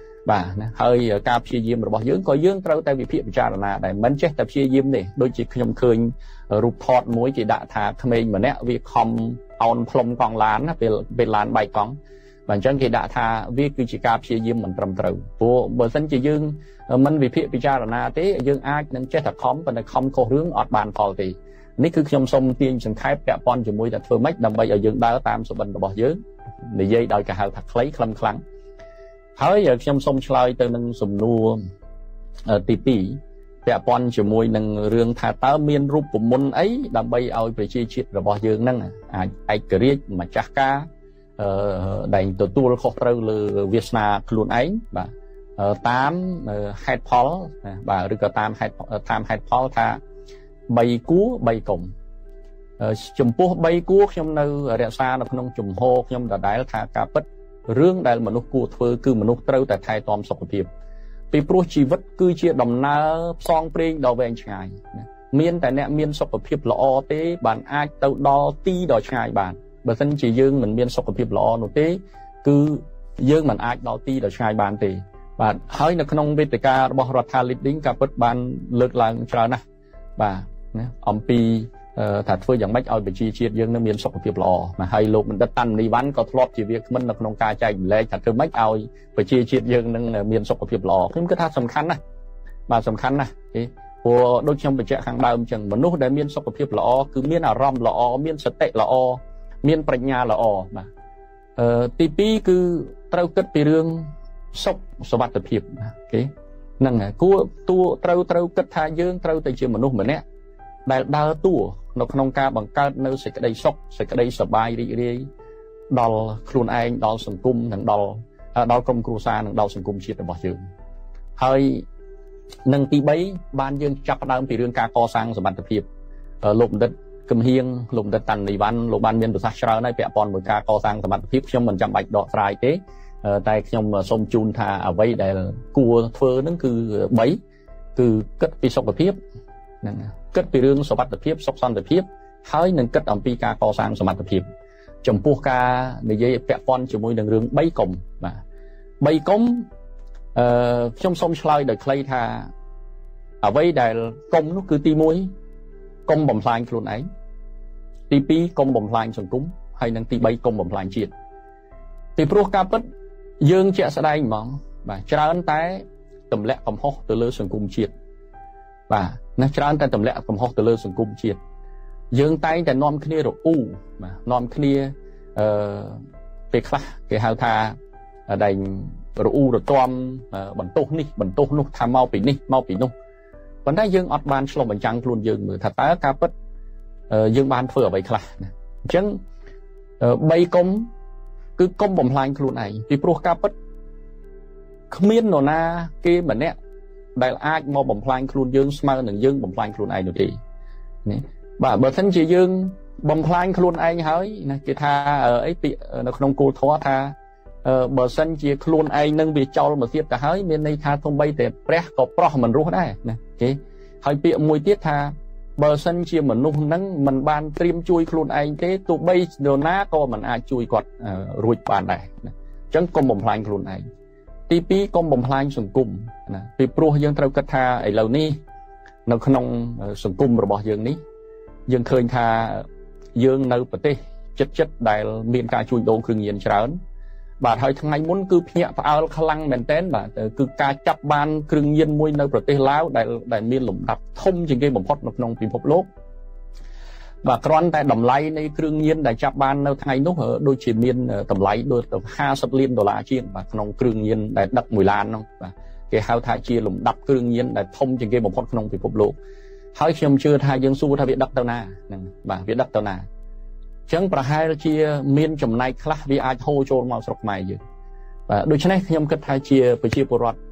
bà hơi ca phi diêm rồi bỏ dưỡng có dưỡng trâu tại vì phía cha là để mình chết tập phi diêm này đôi chỉ nhom khơi rụp thọt muối chỉ đã thà tham mình mà nè vì không on plom con lán về về lán bài con bản chân thì đã thà vì cứ chỉ ca phi diêm mình trầm trâu của bờ sân chỉ dưỡng mình vì phía cha là thế dưỡng ai nên chết thật khóm và không có hướng ọt bàn phò thì ní cứ nhom sông tiên sừng khai bẹ pon chỉ muối đặt phơi mách đầm bây giờ dưỡng đá tam số bình bỏ dưỡng để dây đòi cả hào thật lấy khăm khăngហើយខ្ញុំសូមឆ្លើយទៅនឹងសំណួរទីពីរពាក់ព័ន្ធជាមួយនឹងរឿងថាតើមានរូបមន្តអីដើម្បីឲ្យប្រជាជាតិរបស់យើងហ្នឹងអាចឯករាជ្យម្ចាស់ការដែលទទួលខុសត្រូវលើវាសនាខ្លួនឯងបាទតាមហេតុផលបាទឬក៏តាមហេតុតាមហេតុផលថាបីគួរបីកុំចំពោះបីគួរខ្ញុំនៅរក្សានៅក្នុងជំហរខ្ញុំដដែលថាការពិតរឿងដែលមនុស្សគួរធ្វើគឺមនុស្សត្រូវតែថែទាំសុខភាពពីព្រោះជីវិតគឺជាដំណើរផ្សងព្រេងដ៏វែងឆ្ងាយមានតែអ្នកមានសុខភាពល្អទេបានអាចទៅដល់ទីដ៏ឆ្ងាយបានបើមិនជាយើងមិនមានសុខភាពល្អនោះទេគឺយើងមិនអាចដល់ទីដ៏ឆ្ងាយបានទេបាទហើយនៅក្នុងវេទិការបស់រដ្ឋា Leading ក៏ពិតបានលើកឡើងច្រើនណាស់បាទណាអំពីថាធ្វើយ៉ាងម៉េចឲ្យប្រជាជាតិយើងនឹងមានសុខភាពល្អមកហើយលោកបណ្ឌិតតាន់នីវ៉ាន់ក៏ធ្លាប់ជាវាគ្មិននៅក្នុងការចែកម្លែកថាធ្វើម៉េចឲ្យប្រជាជាតិយើងនឹងមានសុខភាពល្អខ្ញុំគិតថាសំខាន់ណាស់បាទសំខាន់ណាស់ព្រោះដូចខ្ញុំបញ្ជាក់ខាងដើមអញ្ចឹងមនុស្សដែលមានសុខភាពល្អគឺមានអារម្មណ៍ល្អមានសតិល្អមានប្រាជ្ញាល្អបាទអឺទីពីរគឺត្រូវគិតពីរឿងសុខសុវត្ថិភាពណាគេហ្នឹងហើយគួរតួត្រូវត្រូវគិតថាយើងត្រូវតែជាមនុស្សម្នាក់ដែលដើរតួនៅក្នុងការបង្កើតនៅសេចក្តីសុខសេចក្តីសប្បាយរីករាយដល់ខ្លួនឯងដល់សង្គមនិងដល់ដល់ក្រុមគ្រួសារនិងដល់សង្គមជាតិរបស់យើងហើយនឹងទីបីបានយើងចាប់ផ្ដើមពីរឿងការកសាងសមត្ថភាពលោកបណ្ឌិតគឹមហៀងលោកបណ្ឌិតតាន់នីវ៉ាន់លោកបានមានប្រសាសន៍ច្រើនហើយពាក់ព័ន្ធមួយការកសាងសមត្ថភាពខ្ញុំមិនចាំបាច់ដកស្រាយទេតែខ្ញុំសូមជូនថាអ្វីដែលគួរធ្វើនឹងគឺបីគឺគិតពីសុខភាពហ្នឹងគិតពីរឿងសុវត្ថិភាពសុខសន្តិភាពហើយនឹងគិតអំពីការកសាងសមត្ថភាពចំពោះការនិយាយពាក់ព័ន្ធជាមួយនឹងរឿងបីកុំបាទបីកុំអឺខ្ញុំសូមឆ្លើយដោយខ្លីថាអ្វីដែលកុំនោះគឺទីមួយកុំបំផ្លាញខ្លួនឯងទីពីរកុំបំផ្លាញសង្គមហើយនិងទីបីកុំបំផ្លាញជាតិពីព្រោះការពិតយើងជាក់ស្ដែងហ្មងបាទច្រើនតែទម្លាក់កំហុសទៅលើសង្គមជាតិបាទណាច្រើនតែទម្លាក់កំហុសទៅលើសង្គមជាតិយើងតែងតែនាំគ្នារអ៊ូបាទនាំគ្នាអឺពេលខ្លះគេហៅថាដែលរអ៊ូរទាំបន្ទោសនេះបន្ទោសនោះថាមកពីនេះមកពីនោះប៉ុន្តែយើងអត់បានឆ្លុះបញ្ចាំងខ្លួនយើងមើលថាតើការពិតយើងបានធ្វើអ្វីខ្លះណាអញ្ចឹងបីកុំគឺកុំបំផ្លាញខ្លួនឯងពីព្រោះការពិតគ្មាននរណាគេម្នាក់ដែលអាចមកបំផ្លាញខ្លួនយើងស្មើនឹងយើងបំផ្លាញខ្លួនឯងនោះទេនេះបាទបើមិនជាយើងបំផ្លាញខ្លួនឯងហើយណាគេថាអីពាក្យនៅក្នុងគោលធម៌ថាបើសិនជាខ្លួនឯងនឹងវាចោលមកទៀតទៅហើយមានន័យថាទោះបីតែព្រះក៏ប្រោះមិនរស់ដែរណាគេហើយពាក្យមួយទៀតថាបើសិនជាមនុស្សហ្នឹងមិនបានត្រៀមជួយខ្លួនឯងទេទោះបីនរណាក៏មិនអាចជួយគាត់រួចបានដែរណាអញ្ចឹងកុំបំផ្លាញខ្លួនឯងទីពីរកុំបំផ្លាញសង្គមណាពីព្រោះយើងត្រូវគិតថាឥឡូវនេះនៅក្នុងសង្គមរបស់យើងនេះយើងឃើញថាយើងនៅប្រទេសជិតជិតដែលមានការជួញដូរគ្រឿងញៀនច្រើនបាទហើយថ្ងៃមុនគឺភ្ញាក់ផ្អើលខ្លាំងមែនទែនបាទគឺការចាប់បានគ្រឿងញៀនមួយនៅប្រទេសឡាវដែលដែលមានលំដាប់ធំជាងគេបំផុតនៅក្នុងពិភពលោកបាទគ្រាន់តែតម្លៃនៃគ្រឿងញៀនដែលចាប់បាននៅថ្ងៃនោះដូចជាមានតម្លៃដូចទៅห้าสิบលានដុល្លារជាងបាទក្នុងគ្រឿងញៀនដែលដឹកមួយឡាននោះបាទគេហៅថាជាលំដាប់គ្រឿងញៀនដែលធំជាងគេបំផុតក្នុងពិភពលោកហើយខ្ញុំជឿថាយើងសួរថាវាដឹកទៅណាហ្នឹងបាទវាដឹកទៅណាអញ្ចឹងប្រហែលជាមានចំណែកខ្លះវាអាចហូរចូលមកស្រុកខ្មែរយើងបាទដូច្នេះខ្ញុំគិតថាជាប្រជាពលរដ្ឋ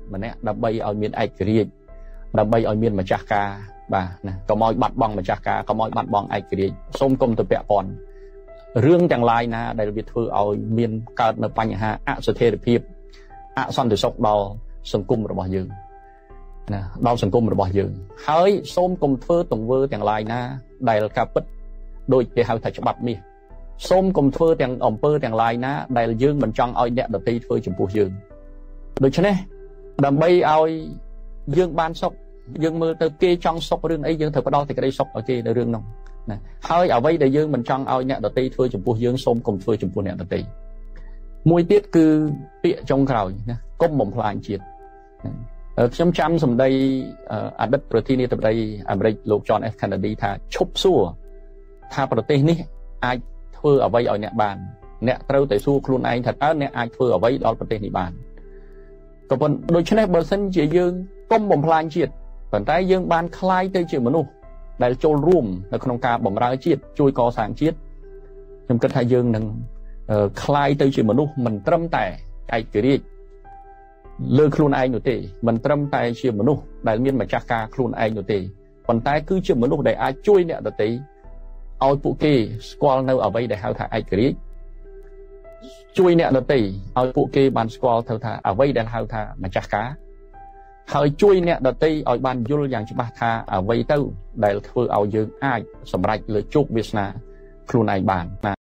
ម្នាក់ដើម្បីឲ្យមានឯករាជ្យដើម្បីឲ្យមានម្ចាស់ការបាទណាកុំឲ្យបាត់បង់ម្ចាស់ការកុំឲ្យបាត់បង់ឯករាជ្យសូមកុំទៅពាក់ព័ន្ធរឿងទាំងឡាយណាដែលវាធ្វើឲ្យមានកើតនៅបញ្ហាអស្ថិរភាពអសន្តិសុខដល់សង្គមរបស់យើងណាដល់សង្គមរបស់យើងហើយសូមកុំធ្វើទង្វើទាំងឡាយណាដែលការពិតដូចគេហៅថាច្បាប់មាសសូមកុំធ្វើទាំងអំពើទាំងឡាយណាដែលយើងមិនចង់ឲ្យអ្នកដទៃធ្វើចំពោះយើងដូច្នេះដើម្បីឲ្យយើងបានសុខយើងមើលទៅគេចង់សុខរឿងអីយើងត្រូវផ្ដល់សេចក្តីសុខឲ្យគេនៅរឿងនោះណាហើយអ្វីដែលយើងមិនចង់ឲ្យអ្នកដទៃធ្វើចំពោះយើងសូមកុំធ្វើចំពោះអ្នកដទៃមួយទៀតគឺពាក្យចុងក្រោយណាកុំបំផ្លាញជាតិខ្ញុំចាំសម្ដីអតីតប្រធានាធិបតីអាមេរិកលោក John F Kennedy ថាឈប់សួរថាប្រទេសនេះអាចធ្វើអ្វីឲ្យអ្នកបានអ្នកត្រូវតែសួរខ្លួនឯងថាតើអ្នកអាចធ្វើអ្វីដល់ប្រទេសនេះបានក៏ប៉ុន្តែដូច្នេះបើសិនជាយើងកុំបំផ្លាញជាតិប៉ុន្តែយើងបានคล้ายទៅជាមនុស្សដែលចូលរួមនៅក្នុងការបម្រើជាតិជួយកសាងជាតិខ្ញុំគិតថាយើងនឹងคล้ายទៅជាមនុស្សមិនត្រឹមតែឯករាជ្យលើខ្លួនឯងនោះទេមិនត្រឹមតែជាមនុស្សដែលមានម្ចាស់ការខ្លួនឯងនោះទេប៉ុន្តែគឺជាមនុស្សដែលអាចជួយអ្នកដទៃឲ្យពួកគេស្គាល់នៅអ្វីដែលហៅថាឯករាជ្យជួយអ្នកដទៃឲ្យពួកគេបានស្គាល់ទៅថាអ្វីដែលហៅថាម្ចាស់ការហើយជួយអ្នកដទៃឲ្យបានយល់យ៉ាងច្បាស់ថាអ្វីទៅដែលធ្វើឲ្យយើងអាចសម្រេចលើជោគវាសនាខ្លួនឯងបាន